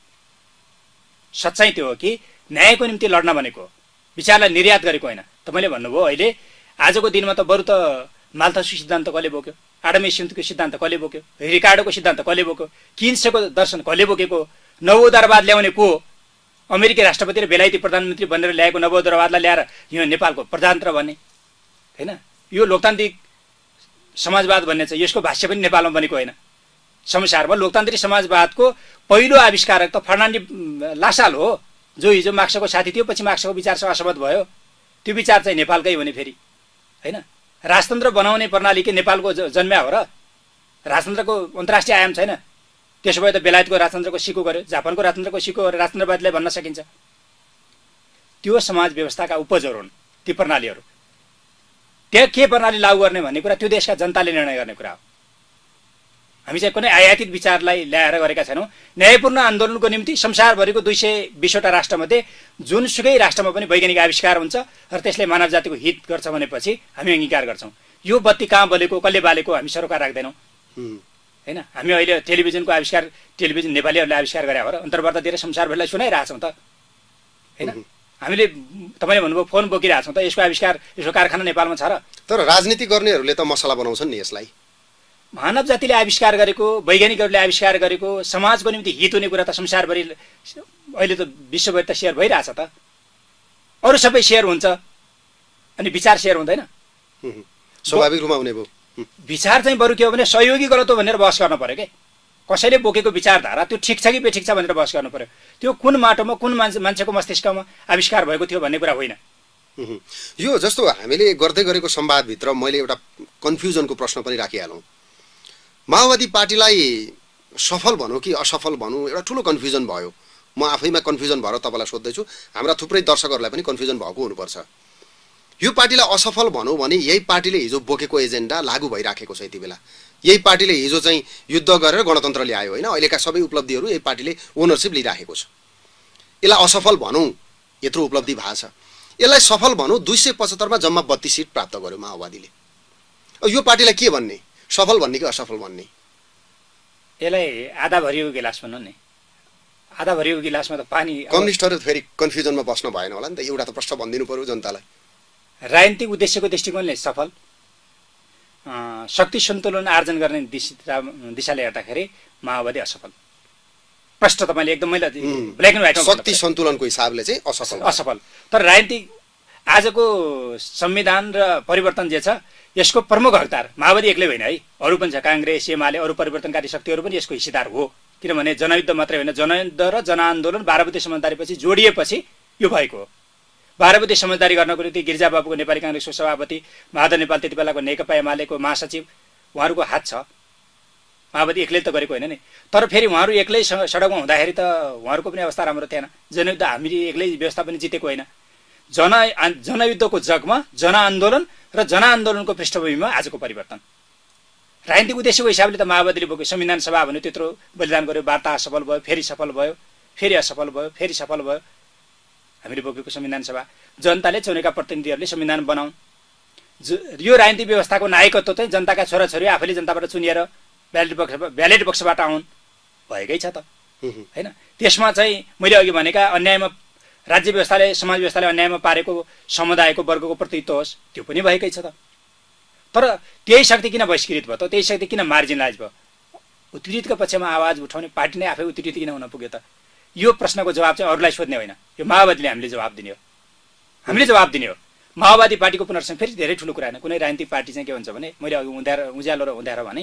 सच्चाइ त्यो हो कि न्यायको निम्ति लड्न भनेको विचारलाई निर्यात गरेको होइन। तपाईँले भन्नुभयो अहिले आजको दिनमा त बरु त माल्थसको सिद्धान्त कसले बोक्यो, आडम स्मिथको सिद्धान्त कसले बोक्यो, रिकार्डोको सिद्धान्त कसले बोक्यो, किन्सको दर्शन कसले बोकेको, नवोदारवाद ल्याउने को, अमेरिकी राष्ट्रपति र बेलायती प्रधानमन्त्री बनेर ल्याएको नवोदारवादलाई ल्याएर यो नेपालको प्रजातन्त्र भन्ने होइन। यो लोकतान्त्रिक समाजवाद भन्ने चाहिँ यसको भाष्य पनि नेपालमा बनेको होइन। संसारमा लोकतान्त्रिक समाजवादको पहिलो आविष्कारक त फर्नान्डी लासाल हो, जो हिजो मार्क्सको साथी थियो, पछि मार्क्सको विचारसँग असहमत भयो। त्यो विचार चाहिँ नेपालकै हो नि फेरि होइन। राजतन्त्र बनाउने प्रणाली के नेपालको जन्म्या हो र? राजतन्त्रको अन्तर्राष्ट्रिय आयाम छैन। त्यसो भए त बेलायतको राजतन्त्रको सिको गर्यो, जापानको राजतन्त्रको सिको गरेर राजतन्त्रवादीलाई भन्न सकिन्छ। त्यो समाज व्यवस्थाका उपजहरू हुन् ती प्रणालीहरू। त्यहाँ के प्रणाली लागू गर्ने भन्ने कुरा त्यो देशका जनताले निर्णय गर्ने कुरा हो। हामी चाहिँ कुनै आयातित विचारलाई ल्याएर गरेका छैनौँ। न्यायपूर्ण आन्दोलनको निम्ति संसारभरिको दुई सय बिसवटा राष्ट्रमध्ये जुनसुकै राष्ट्रमा पनि वैज्ञानिक आविष्कार हुन्छ र त्यसले मानव जातिको हित गर्छ भनेपछि हामी अङ्गीकार गर्छौँ। यो बत्ती कहाँ बलेको, कसले बालेको हामी सरोकार राख्दैनौँ होइन। हामी अहिले टेलिभिजनको आविष्कार टेलिभिजन नेपालीहरूले आविष्कार गरे हो र अन्तर्वार्ता दिएर संसारभरिलाई सुनाइरहेछौँ त होइन। हामीले तपाईँले भन्नुभयो फोन बोकिरहेछौँ त, यसको आविष्कार यसको कारखाना नेपालमा छ र? तर राजनीति गर्नेहरूले त मसला बनाउँछन् नि यसलाई। मानव जातिले आविष्कार गरेको, वैज्ञानिकहरूले आविष्कार गरेको समाजको निम्ति हित हुने कुरा त संसारभरि अहिले त विश्वभरि त सेयर भइरहेछ त। अरू सबै सेयर हुन्छ अनि विचार सेयर हुँदैन। स्वाभाविक रूपमा हुने भयो। विचार चाहिँ बरु के हो भने सहयोगी गलत हो भनेर बहस गर्नु पर्यो के। कसैले बोकेको विचारधारा त्यो ठिक छ कि बेठिक छ भनेर बहस गर्नु पर्यो। त्यो कुन माटोमा कुन मान्छे मान्छेको मस्तिष्कमा आविष्कार भएको थियो भन्ने कुरा होइन। यो जस्तो हामीले गर्दै गरेको संवादभित्र मैले एउटा कन्फ्युजनको प्रश्न पनि राखिहालौँ। माओवादी पार्टीलाई सफल भनौँ कि असफल भनौँ, एउटा ठुलो कन्फ्युजन भयो। म आफैमा कन्फ्युजन भएर तपाईँलाई सोध्दैछु, हाम्रा थुप्रै दर्शकहरूलाई पनि कन्फ्युजन भएको हुनुपर्छ। यो पार्टीलाई असफल भनौँ भने यही पार्टीले हिजो बोकेको एजेन्डा लागू भइराखेको छ यति बेला। यही पार्टीले हिजो चाहिँ युद्ध गरेर गणतन्त्र ल्यायो होइन। अहिलेका सबै उपलब्धिहरू यही पार्टीले ओनरसिप लिइराखेको छ। यसलाई असफल भनौँ, यत्रो उपलब्धि भएको छ। यसलाई सफल भनौँ, दुई सय पचहत्तरमा जम्मा बत्तीस सिट प्राप्त गर्यो माओवादीले। यो पार्टीलाई के भन्ने, सफल भन्ने कि असफल भन्ने? यसलाई आधा भरिएको गिलास भनौँ नि। आधा भरिएको गिलासमा त पानी। कम्युनिस्टहरू फेरि कन्फ्युजनमा बस्न भएन होला नि त, एउटा त प्रश्न भनिदिनु पर्यो जनतालाई। राजनीतिक उद्देश्यको दृष्टिकोणले सफल, शक्ति सन्तुलन आर्जन गर्ने दिशा दिशाले हेर्दाखेरि माओवादी असफल। प्रश्न तपाईँले एकदम मैले ब्ल्याक एन्ड व्हाइटमा शक्ति सन्तुलनको हिसाबले चाहिँ असफल असफल तर राजनीतिक आजको संविधान र परिवर्तन जे छ यसको प्रमुख हकदार माओवादी एक्लै होइन है, अरू पनि छ। काङ्ग्रेस, एमाले, अरू परिवर्तनकारी शक्तिहरू पनि यसको हिस्सेदार हो। किनभने जनयुद्ध मात्रै होइन, जनयुद्ध र जनआन्दोलन बाह्रपति समझदारीपछि जोडिएपछि यो भएको हो। बाह्रपति समझदारी गर्नको निम्ति गिरिजाबाबुको नेपाली काङ्ग्रेसको सभापति, माधव नेपाल त्यति बेलाको नेकपा एमालेको महासचिव, उहाँहरूको हात छ। माओवादी एक्लै त गरेको होइन नि। तर फेरि उहाँहरू एक्लै सडकमा हुँदाखेरि त उहाँहरूको पनि अवस्था राम्रो थिएन। जनयुद्ध हामीले एक्लै व्यवस्था पनि जितेको होइन। जन जनयुद्धको जगमा जनआन्दोलन र जनआन्दोलनको पृष्ठभूमिमा आजको परिवर्तन। राजनीतिक उद्देश्यको हिसाबले त माओवादीले बोक्यो। संविधान सभा भन्यो, त्यत्रो बलिदान गर्यो, वार्ता असफल भयो, फेरि सफल भयो, फेरि असफल भयो, फेरि सफल भयो। हामीले बोकेको संविधान सभा, जनताले चुनेका प्रतिनिधिहरूले संविधान बनाउन्। यो राजनीतिक व्यवस्थाको नायकत्व चाहिँ जनताका छोराछोरी आफैले जनताबाट चुनिएर ब्यालेट बक्स ब्यालेट बक्सबाट आउन्, भएकै छ त। हैन। त्यसमा चाहिँ मैले अघि भनेका अन्यायमा राज्य व्यवस्थाले समाज व्यवस्थाले अन्यायमा पारेको समुदायको वर्गको प्रतिनिधित्व होस् त्यो पनि भएकै छ त। तर त्यही शक्ति किन बहिष्कृत भयो त, त्यही शक्ति किन मार्जिनलाइज भयो? उत्पीडितको पक्षमा आवाज उठाउने पार्टी नै आफै उत्पीडित किन हुन पुग्यो त? यो प्रश्नको जवाब चाहिँ अरूलाई सोध्ने होइन, यो माओवादीले हामीले जवाब दिने हो, हामीले जवाब दिने हो। माओवादी पार्टीको पुनर्संरचना फेरि धेरै ठुलो कुरा होइन। कुनै राजनीतिक पार्टी चाहिँ के हुन्छ भने मैले अघि उँध्याएर उज्यालो र उँध्याएर भने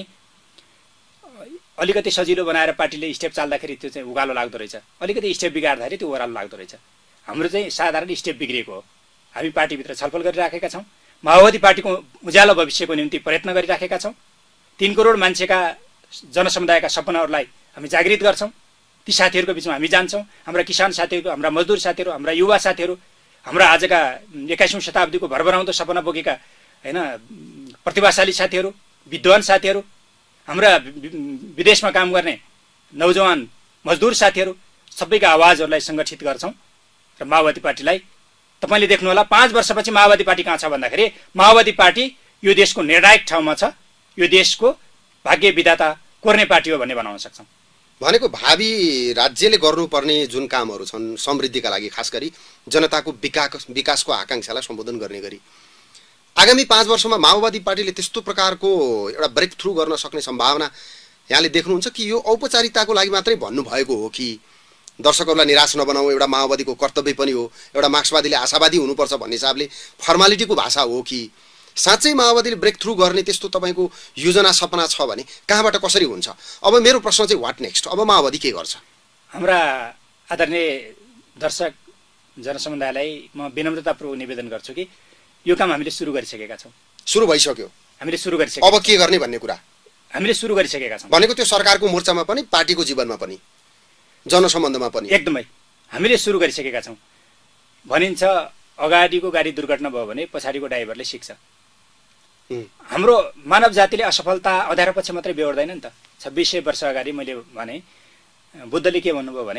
अलिकति सजिलो बनाएर पार्टीले स्टेप चाल्दाखेरि त्यो चाहिँ उकालो लाग्दो रहेछ, अलिकति स्टेप बिगार्दाखेरि त्यो ओह्रालो लाग्दो रहेछ। हाम्रो चाहिँ साधारण स्टेप बिग्रिएको हो। हामी पार्टीभित्र छलफल गरिराखेका छौँ, माओवादी पार्टीको उज्यालो भविष्यको निम्ति प्रयत्न गरिराखेका छौँ। तीन करोड मान्छेका जनसमुदायका सपनाहरूलाई हामी जागृत गर्छौँ, ती साथीहरूको बिचमा हामी जान्छौँ। हाम्रा किसान साथीहरू, हाम्रा मजदुर साथीहरू, हाम्रा युवा साथीहरू, हाम्रा आजका एक्काइसौँ शताब्दीको भरभराउँदो सपना बोकेका होइन प्रतिभाशाली साथीहरू, विद्वान साथीहरू, हाम्रा विदेशमा काम गर्ने नौजवान मजदुर साथीहरू सबैका आवाजहरूलाई सङ्गठित गर्छौँ र माओवादी पार्टीलाई तपाईँले देख्नुहोला पाँच वर्षपछि माओवादी पार्टी कहाँ छ भन्दाखेरि माओवादी पार्टी यो देशको निर्णायक ठाउँमा छ, यो देशको भाग्य विधाता कोर्ने पार्टी हो भन्ने बनाउन सक्छौँ। भनेको भावी राज्यले गर्नुपर्ने जुन कामहरू छन् समृद्धिका लागि, खास गरी जनताको विकास विकासको आकाङ्क्षालाई सम्बोधन गर्ने गरी आगामी पाँच वर्षमा माओवादी पार्टीले त्यस्तो प्रकारको एउटा ब्रेक थ्रु गर्न सक्ने सम्भावना यहाँले देख्नुहुन्छ कि यो औपचारिकताको लागि मात्रै भन्नुभएको हो कि दर्शकहरूलाई निराश नबनाऊ, एउटा माओवादीको कर्तव्य पनि हो, एउटा मार्क्सवादीले आशावादी हुनुपर्छ भन्ने हिसाबले फर्मालिटीको भाषा हो कि साँच्चै माओवादीले ब्रेक थ्रु गर्ने त्यस्तो तपाईँको योजना सपना छ भने कहाँबाट कसरी हुन्छ? अब मेरो प्रश्न चाहिँ वाट नेक्स्ट, अब माओवादी के गर्छ? हाम्रा आदरणीय दर्शक जनसमुदायलाई म विनम्रतापूर्वक निवेदन गर्छु कि यो काम हामीले सुरु गरिसकेका छौँ। सुरु भइसक्यो, हामीले सुरु गरिसकेका, अब के गर्ने भन्ने कुरा हामीले सुरु गरिसकेका छौँ। भनेको त्यो सरकारको मोर्चामा पनि, पार्टीको जीवनमा पनि, जनसम्बन्धमा पनि एकदमै हामीले सुरु गरिसकेका छौँ। भनिन्छ अगाडिको गाडी दुर्घटना भयो भने पछाडिको ड्राइभरले सिक्छ। हाम्रो मानव जातिले असफलता अँध्यारो पछि मात्रै बेहोर्दैन नि त। छब्बिस सय वर्ष अगाडि मैले भने बुद्धले के भन्नुभयो भने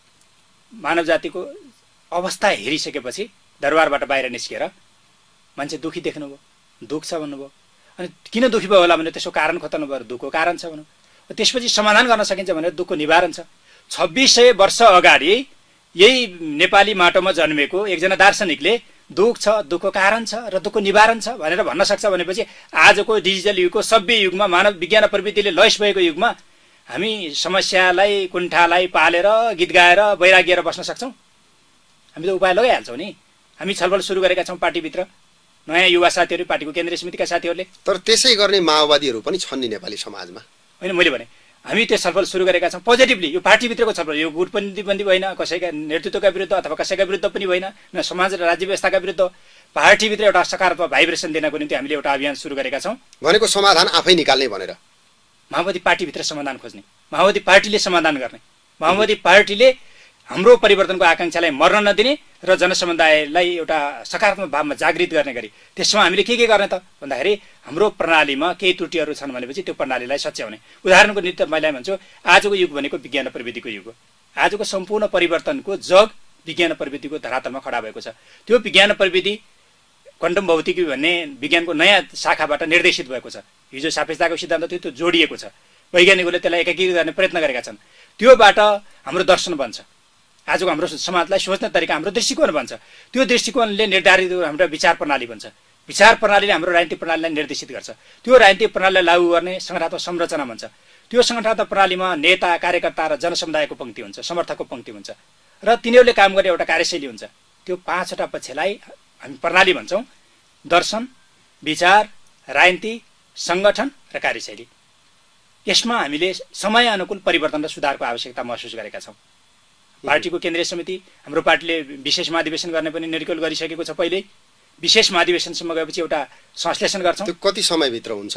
मानव जातिको अवस्था हेरिसकेपछि दरबारबाट बाहिर निस्केर मान्छे दुखी देख्नुभयो, दुःख छ भन्नुभयो। अनि किन दुखी भयो होला भने त्यसको कारण खोज्नु भयो, दुःखको कारण छ भन्नु, त्यसपछि समाधान गर्न सकिन्छ भनेर दुःखको निवारण छ। छब्बिस सय वर्ष अगाडि यही नेपाली माटोमा जन्मेको एकजना दार्शनिकले दुःख छ, दुःखको कारण छ र दुःखको निवारण छ भनेर भन्न सक्छ भनेपछि आजको डिजिटल युगको सभ्य युगमा मानव विज्ञान र प्रविधिले लयस भएको युगमा हामी समस्यालाई कुण्ठालाई पालेर गीत गाएर वैराग्य लिएर बस्न सक्छौँ? हामी त उपाय लगाइहाल्छौँ नि। हामी छलफल सुरु गरेका छौँ पार्टीभित्र, नयाँ युवा साथीहरू, पार्टीको केन्द्रीय समितिका साथीहरूले। तर त्यसै गर्ने माओवादीहरू पनि छन् नि नेपाली समाजमा, होइन? मैले भने हामी त्यो छलफल सुरु गरेका छौँ पोजिटिभली। यो पार्टीभित्रको छलफल, यो गुटबन्दी बन्दी होइन, कसैका नेतृत्वका विरुद्ध अथवा कसैका विरुद्ध पनि होइन, न समाज र राज्य व्यवस्थाका विरुद्ध। पार्टीभित्र एउटा सकारात्मक भाइब्रेसन दिनको निम्ति हामीले एउटा अभियान सुरु गरेका छौँ। भनेको समाधान आफै निकाल्ने भनेर, माओवादी पार्टीभित्र समाधान खोज्ने, माओवादी पार्टीले समाधान गर्ने, माओवादी पार्टीले हाम्रो परिवर्तनको आकाङ्क्षालाई मर्न नदिने र जनसमुदायलाई एउटा सकारात्मक भावमा जागृत गर्ने गरी त्यसमा हामीले के के गर्ने त भन्दाखेरि हाम्रो प्रणालीमा केही त्रुटिहरू छन् भनेपछि त्यो प्रणालीलाई सच्याउने। उदाहरणको निमित्त मैले भन्छु आजको युग भनेको विज्ञान र प्रविधिको युग हो। आजको सम्पूर्ण परिवर्तनको जग विज्ञान र प्रविधिको धरातलमा खडा भएको छ। त्यो विज्ञान र प्रविधि क्वान्टम भौतिकी भन्ने विज्ञानको नयाँ शाखाबाट निर्देशित भएको छ। हिजो सापेक्षताको सिद्धान्त थियो, त्यो जोडिएको छ। वैज्ञानिकहरूले त्यसलाई एकीकृत गर्ने प्रयत्न गरेका छन्। त्योबाट हाम्रो दर्शन बन्छ, आजको हाम्रो समाजलाई सोच्ने तरिका, हाम्रो दृष्टिकोण बन्छ। त्यो दृष्टिकोणले निर्धारित हाम्रो विचार प्रणाली बन्छ। विचार प्रणालीले हाम्रो राजनीतिक प्रणालीलाई निर्देशित गर्छ। त्यो राजनीतिक प्रणालीलाई लागू गर्ने संगठनात्मक संरचना बन्छ। त्यो संगठनात्मक प्रणालीमा नेता, कार्यकर्ता र जनसमुदायको पंक्ति हुन्छ, समर्थकको पंक्ति हुन्छ र तिनीहरूले काम गर्ने एउटा कार्यशैली हुन्छ। त्यो पाँचवटा पक्षलाई हामी प्रणाली भन्छौँ: दर्शन, विचार, राजनीति, सङ्गठन र कार्यशैली। यसमा हामीले समय अनुकूल परिवर्तन र सुधारको आवश्यकता महसुस गरेका छौँ। पार्टीको केन्द्रीय समिति, हाम्रो पार्टीले विशेष महाधिवेशन गर्ने पनि निर्णय गरिसकेको छ। पहिल्यै विशेष महाधिवेशनसम्म गएपछि एउटा संश्लेषण गर्छौँ। त्यो कति समयभित्र हुन्छ?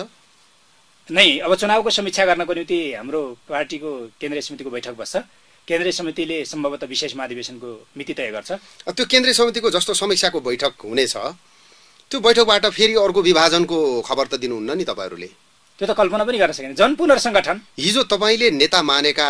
नै अब चुनावको समीक्षा गर्नको निम्ति हाम्रो पार्टीको केन्द्रीय समितिको बैठक बस्छ। केन्द्रीय समितिले सम्भवतः विशेष महाधिवेशनको मिति तय गर्छ। त्यो केन्द्रीय समितिको जस्तो समीक्षाको बैठक हुनेछ, त्यो बैठकबाट फेरि अर्को विभाजनको खबर त दिनुहुन्न नि तपाईँहरूले? त्यो त कल्पना पनि गर्न सकिन्छ। जन पुनर्सङ्गठन, हिजो तपाईँले नेता मानेका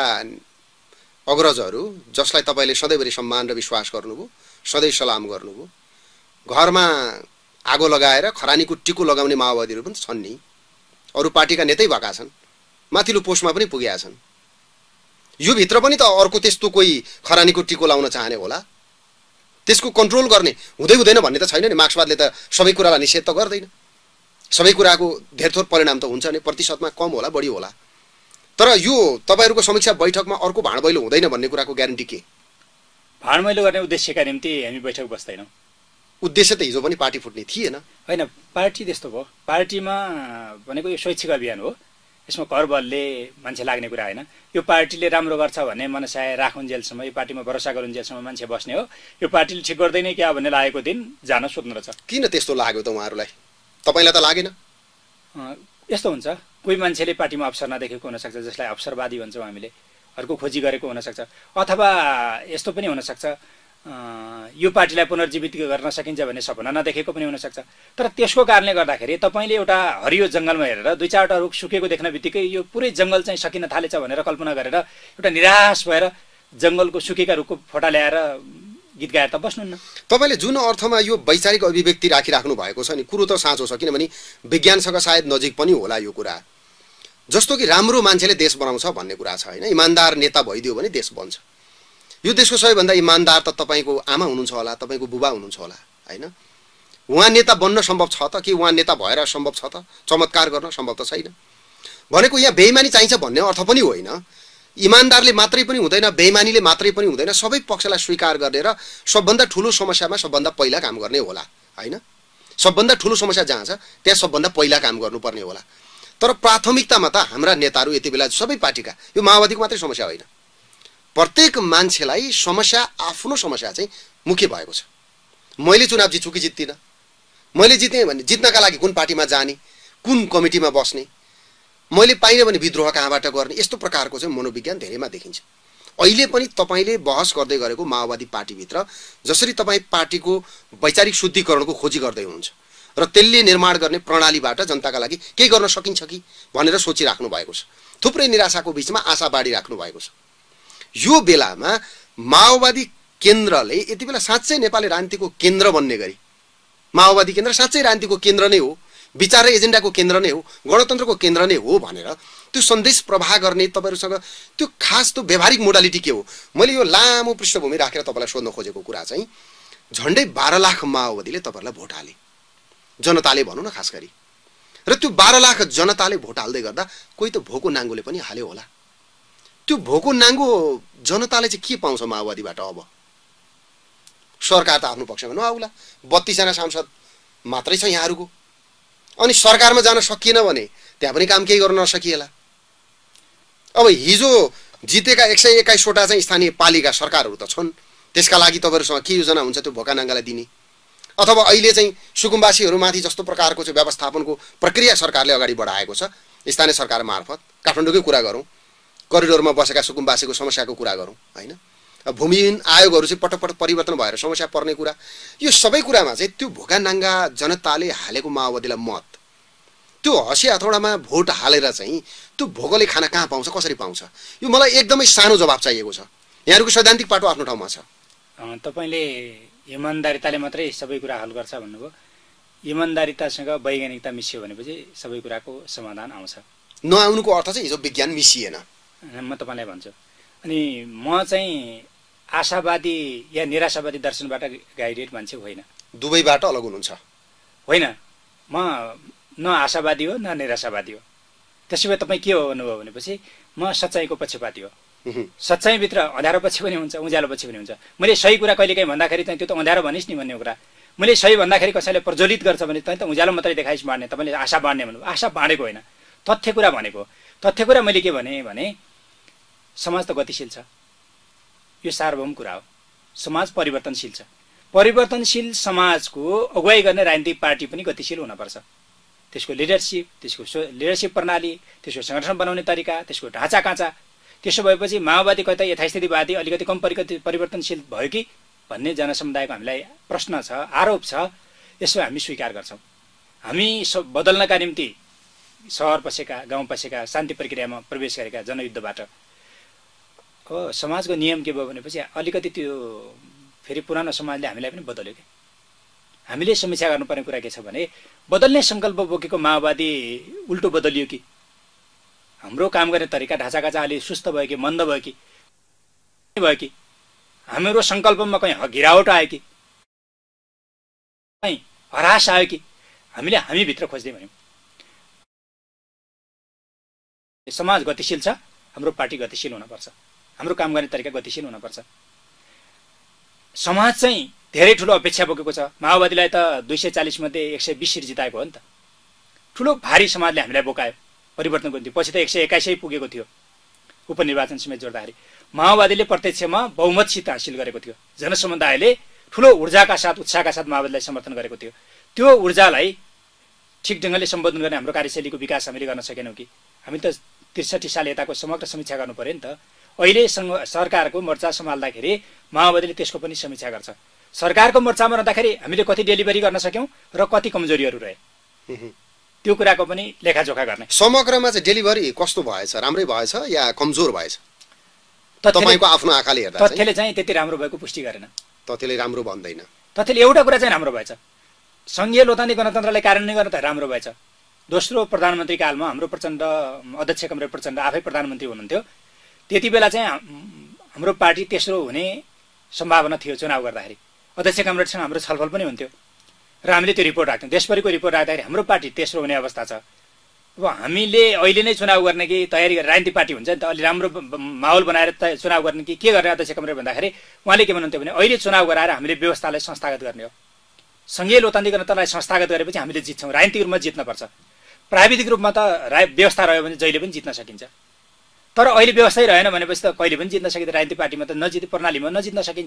अग्रजहरू जसलाई तपाईँले सधैँभरि सम्मान र विश्वास गर्नुभयो, सधैँ सलाम गर्नुभयो, घरमा आगो लगाएर खरानीको टिको लगाउने माओवादीहरू पनि छन् नि। अरू पार्टीका नेतै भएका छन्, माथिल्लो पोस्टमा पनि पुगेका छन्। यो भित्र पनि त अर्को त्यस्तो कोही खरानीको टिको लाउन चाहने होला, त्यसको कन्ट्रोल गर्ने हुँदै हुँदैन भन्ने त छैन नि। मार्क्सवादले त सबै कुरालाई निषेध त गर्दैन, सबै कुराको धेर थोर परिणाम त हुन्छ नि, प्रतिशतमा कम होला बढी होला। तर यो तपाईहरुको समीक्षा बैठकमा अर्को भाँडबैलो हुँदैन भन्ने कुराको ग्यारेन्टी के? भाँडबैलो गर्ने उद्देश्यका निम्ति हामी बैठक बस्दैनौँ। उद्देश्य त हिजो पनि पार्टी फुट्ने थिएन होइन, पार्टी त्यस्तो भयो। पार्टीमा भनेको यो शैक्षिक अभियान हो, यसमा कर बलले मान्छे लाग्ने कुरा होइन। यो पार्टीले राम्रो गर्छ भन्ने मनसाय राखुन्जेलसम्म, यो पार्टीमा भरोसा गरुन्जेलसम्म मान्छे बस्ने हो। यो पार्टीले ठिक गर्दैन क्या भन्ने लागेको दिन जान सोध्नु रहेछ। किन त्यस्तो लाग्यो त उहाँहरूलाई? तपाईलाई त लागेन? यस्तो हुन्छ, कोही मान्छेले पार्टीमा अवसर नदेखेको हुनसक्छ, जसलाई अवसरवादी भन्छौँ हामीले, अर्को खोजी गरेको हुनसक्छ। अथवा यस्तो पनि हुनसक्छ, यो पार्टीलाई पुनर्जीवित गर्न सकिन्छ भन्ने सपना नदेखेको पनि हुनसक्छ। तर त्यसको कारणले गर्दाखेरि तपाईँले एउटा हरियो जङ्गलमा हेरेर दुई चारवटा रुख सुकेको देख्न बित्तिकै यो पुरै जङ्गल चाहिँ सकिन थालेछ भनेर कल्पना गरेर एउटा निराश भएर जङ्गलको सुकेका रुखको फोटा ल्याएर गीत गाएर त बस्नुहुन्न। तपाईँले जुन अर्थमा यो वैचारिक अभिव्यक्ति राखिराख्नु भएको छ नि, कुरो त साँचो छ, किनभने विज्ञानसँग सायद नजिक पनि होला यो कुरा। जस्तो कि राम्रो मान्छेले देश बनाउँछ भन्ने कुरा छ होइन, इमान्दार नेता भइदियो भने देश बन्छ। यो देशको सबैभन्दा इमान्दार त तपाईँको आमा हुनुहुन्छ होला, तपाईँको बुबा हुनुहुन्छ होला होइन। उहाँ नेता बन्न सम्भव छ त? कि उहाँ नेता भएर सम्भव छ त? चमत्कार गर्न सम्भव त छैन। भनेको यहाँ बेइमानी चाहिन्छ भन्ने अर्थ पनि होइन। इमान्दारले मात्रै पनि हुँदैन, बेइमानीले मात्रै पनि हुँदैन, सबै पक्षलाई स्वीकार गर्ने र सबभन्दा ठुलो समस्यामा सबभन्दा पहिला काम गर्ने होला होइन। सबभन्दा ठुलो समस्या जहाँ छ त्यहाँ सबभन्दा पहिला काम गर्नुपर्ने होला। तर प्राथमिकतामा त हाम्रा नेताहरू यति बेला सबै पार्टीका, यो माओवादीको मात्रै समस्या होइन, प्रत्येक मान्छेलाई समस्या, आफ्नो समस्या चाहिँ मुख्य भएको छ। मैले चुनाव जित्छु कि जित्दिनँ, मैले जितेँ भने जित्नका लागि कुन पार्टीमा जाने, कुन कमिटीमा बस्ने, मैले पाइनँ भने विद्रोह कहाँबाट गर्ने, यस्तो प्रकारको चाहिँ मनोविज्ञान धेरैमा देखिन्छ। अहिले पनि तपाईँले बहस गर्दै गरेको माओवादी पार्टीभित्र जसरी तपाईँ पार्टीको वैचारिक शुद्धिकरणको खोजी गर्दै हुनुहुन्छ र त्यसले निर्माण गर्ने प्रणालीबाट जनताका लागि केही गर्न सकिन्छ कि भनेर सोचिराख्नु भएको छ। थुप्रै निराशाको बिचमा आशा बाँडिराख्नु भएको छ। यो बेलामा माओवादी केन्द्रले यति बेला साँच्चै नेपाली राजनीतिको केन्द्र बन्ने गरी, माओवादी केन्द्र साँच्चै राजनीतिको केन्द्र नै हो, विचार र एजेन्डाको केन्द्र नै हो, गणतन्त्रको केन्द्र नै हो भनेर त्यो सन्देश प्रवाह गर्ने तपाईँहरूसँग त्यो खास त्यो व्यावहारिक मोडालिटी के हो? मैले यो लामो पृष्ठभूमि राखेर तपाईँलाई सोध्न खोजेको कुरा चाहिँ झन्डै बाह्र लाख माओवादीले तपाईँहरूलाई भोट हाले, जनताले भनौँ न खास गरी। र त्यो बाह्र लाख जनताले भोट हाल्दै गर्दा कोही त भोको नाङ्गोले पनि हाल्यो होला। त्यो भोको नाङ्गो जनताले चाहिँ के पाउँछ माओवादीबाट? अब सरकार त आफ्नो पक्षमा नआउला, बत्तीसजना सांसद मात्रै छ यहाँहरूको, अनि सरकारमा जान सकिएन भने त्यहाँ पनि काम केही गर्न नसकिएला। अब हिजो जितेका एक सय एक्काइसवटा चाहिँ स्थानीय पालिका सरकारहरू त छन्, त्यसका लागि तपाईँहरूसँग के योजना हुन्छ त्यो भोका नाङ्गालाई दिने? अथवा अहिले चाहिँ सुकुम्बासीहरूमाथि जस्तो प्रकारको चाहिँ व्यवस्थापनको प्रक्रिया सरकारले अगाडि बढाएको छ स्थानीय सरकार मार्फत, काठमाडौँकै कुरा गरौँ, करिडोरमा बसेका सुकुम्बासीको समस्याको कुरा गरौँ होइन, भूमिहीन आयोगहरू चाहिँ पटक पटक परिवर्तन भएर समस्या पर्ने कुरा, यो सबै कुरामा चाहिँ त्यो भोका नाङ्गा जनताले हालेको माओवादीलाई मत, त्यो हँसी हथौडामा भोट हालेर चाहिँ त्यो भोकले खाना कहाँ पाउँछ, कसरी पाउँछ? यो मलाई एकदमै सानो जवाब चाहिएको छ। यहाँहरूको सैद्धान्तिक पाटो आफ्नो ठाउँमा छ। तपाईँले इमान्दारिताले मात्रै सबै कुरा हल गर्छ भन्नुभयो। इमान्दारितासँग वैज्ञानिकता मिसियो भनेपछि सबै कुराको समाधान आउँछ। नआउनुको अर्थ चाहिँ हिजो विज्ञान मिसिएन, म तपाईँलाई भन्छु। अनि म चाहिँ आशावादी या निराशावादी दर्शनबाट गाइडेड मान्छे होइन, दुवैबाट अलग हुनुहुन्छ होइन। म न आशावादी हो न निराशावादी हो। त्यसो भए तपाईँ के हो भन्नुभयो भनेपछि म सच्चाइको पक्षपाती हो। सच्चाइभित्र अँध्यारो पछि पनि हुन्छ, उज्यालो पछि पनि हुन्छ। मैले सही कुरा कहिलेकाहीँ भन्दाखेरि चाहिँ त्यो त अँध्यारो भनिस् नि भन्ने कुरा, मैले सही भन्दाखेरि कसैले प्रज्वलित गर्छ भने तैँ त उज्यालो मात्रै देखाइस् बाँड्ने, तपाईँले आशा बाँड्ने भन्नुभयो। आशा बाँडेको होइन, तथ्य कुरा भनेको। तथ्य कुरा मैले के भने भने समाज त गतिशील छ, यो सार्वभौम कुरा हो। समाज परिवर्तनशील छ। परिवर्तनशील समाजको अगुवाई गर्ने राजनीतिक पार्टी पनि गतिशील हुनपर्छ। त्यसको लिडरसिप, त्यसको लिडरसिप प्रणाली, त्यसको सङ्गठन बनाउने तरिका, त्यसको ढाँचा काँचा, त्यसो भएपछि माओवादी कतै यथास्थितिवादी अलिकति कम परिवर्तनशील भयो कि भन्ने जनसमुदायको हामीलाई प्रश्न छ, आरोप छ। यसो हामी स्वीकार गर्छौँ। हामी बदल्नका निम्ति सहर पसेका, गाउँ पसेका, शान्ति प्रक्रियामा प्रवेश गरेका जनयुद्धबाट हो। समाजको नियम के भयो भनेपछि अलिकति त्यो फेरि पुरानो समाजले हामीलाई पनि बदल्यो कि। हामीले समीक्षा गर्नुपर्ने कुरा के छ भने बदल्ने सङ्कल्प बोकेको माओवादी उल्टो बदलियो कि? हाम्रो काम गर्ने तरिका ढाँचाका चाहिँ अलि सुस्त भयो कि मन्द भयो कि भयो कि हाम्रो सङ्कल्पमा कहीँ गिरावट आयो कि कहीँ हरास आयो कि हामीले हामीभित्र खोज्दै भन्यौँ। समाज गतिशील छ, हाम्रो पार्टी गतिशील हुनुपर्छ, हाम्रो काम गर्ने तरिका गतिशील हुनुपर्छ। समाज चाहिँ धेरै ठुलो अपेक्षा बोकेको छ। माओवादीलाई त दुई सय चालिस मध्ये एक सय बिस सिट जिताएको हो नि त। ठुलो भारी समाजले हामीलाई बोकायो परिवर्तनको निम्ति। पछि त एक सय एक्काइसै पुगेको थियो उपनिर्वाचन समेत जोड्दाखेरि। माओवादीले प्रत्यक्षमा बहुमत सिट हासिल गरेको थियो। जनसमुदायले ठुलो ऊर्जाका साथ उत्साहका साथ माओवादीलाई समर्थन गरेको थियो। त्यो ऊर्जालाई ठिक ढङ्गले सम्बोधन गर्ने हाम्रो कार्यशैलीको विकास हामीले गर्न सकेनौँ कि? हामी त त्रिसठी साल यताको समग्र समीक्षा गर्नु पर्यो नि त। अहिलेसँग सरकारको मोर्चा सम्हाल्दाखेरि माओवादीले त्यसको पनि समीक्षा गर्छ। सरकारको मोर्चामा रहँदाखेरि हामीले कति डेलिभरी गर्न सक्यौँ र कति कमजोरीहरू रहे, त्यो कुराको पनि लेखाजोखा गर्ने। समग्रमा चाहिँ डेलिभरी कस्तो भएछ? राम्रै भएछ या कमजोर भएछ? तपाईँको आफ्नो आँखाले हेर्दा तथ्यले चाहिँ त्यति राम्रो भएको पुष्टि गरेन। तथ्यले राम्रो भन्दैन। तथ्यले एउटा कुरा चाहिँ राम्रो भएछ, सङ्घीय लोकतान्त्रिक गणतन्त्रलाई कार्यान्वयन गर्न त राम्रो भएछ। दोस्रो प्रधानमन्त्री कालमा हाम्रो प्रचण्ड अध्यक्ष कमरेड प्रचण्ड आफै प्रधानमन्त्री हुनुहुन्थ्यो। त्यति बेला चाहिँ हाम्रो पार्टी तेस्रो हुने सम्भावना थियो चुनाव गर्दाखेरि। अध्यक्ष कमरेडसँग हाम्रो छलफल पनि हुन्थ्यो र हामीले त्यो रिपोर्ट राख्थ्यौँ। देशभरिको रिपोर्ट राख्दाखेरि हाम्रो पार्टी तेस्रो हुने अवस्था छ। अब हामीले अहिले नै चुनाव गर्ने कि तयारी गरेर राजनीतिक पार्टी हुन्छ नि त, अलि राम्रो माहौल बनाएर त चुनाव गर्ने कि के गर्ने अध्यक्ष कमरेड भन्दाखेरि उहाँले के भन्नुहुन्थ्यो भने अहिले चुनाव गराएर हामीले व्यवस्थालाई संस्थागत गर्ने हो। सङ्घीय लोकतान्त्रिक गणतन्त्रलाई संस्थागत गरेपछि हामीले जित्छौँ। राजनीतिक रूपमा जित्नुपर्छ। प्राविधिक रूपमा त रा व्यवस्था रह्यो भने जहिले पनि जित्न सकिन्छ। तर अहिले व्यवस्थै रहेन भनेपछि त कहिले पनि जित्न सकिँदैन। राजनीतिक पार्टीमा त नजित प्रणालीमा नजित्न सकिन्छ।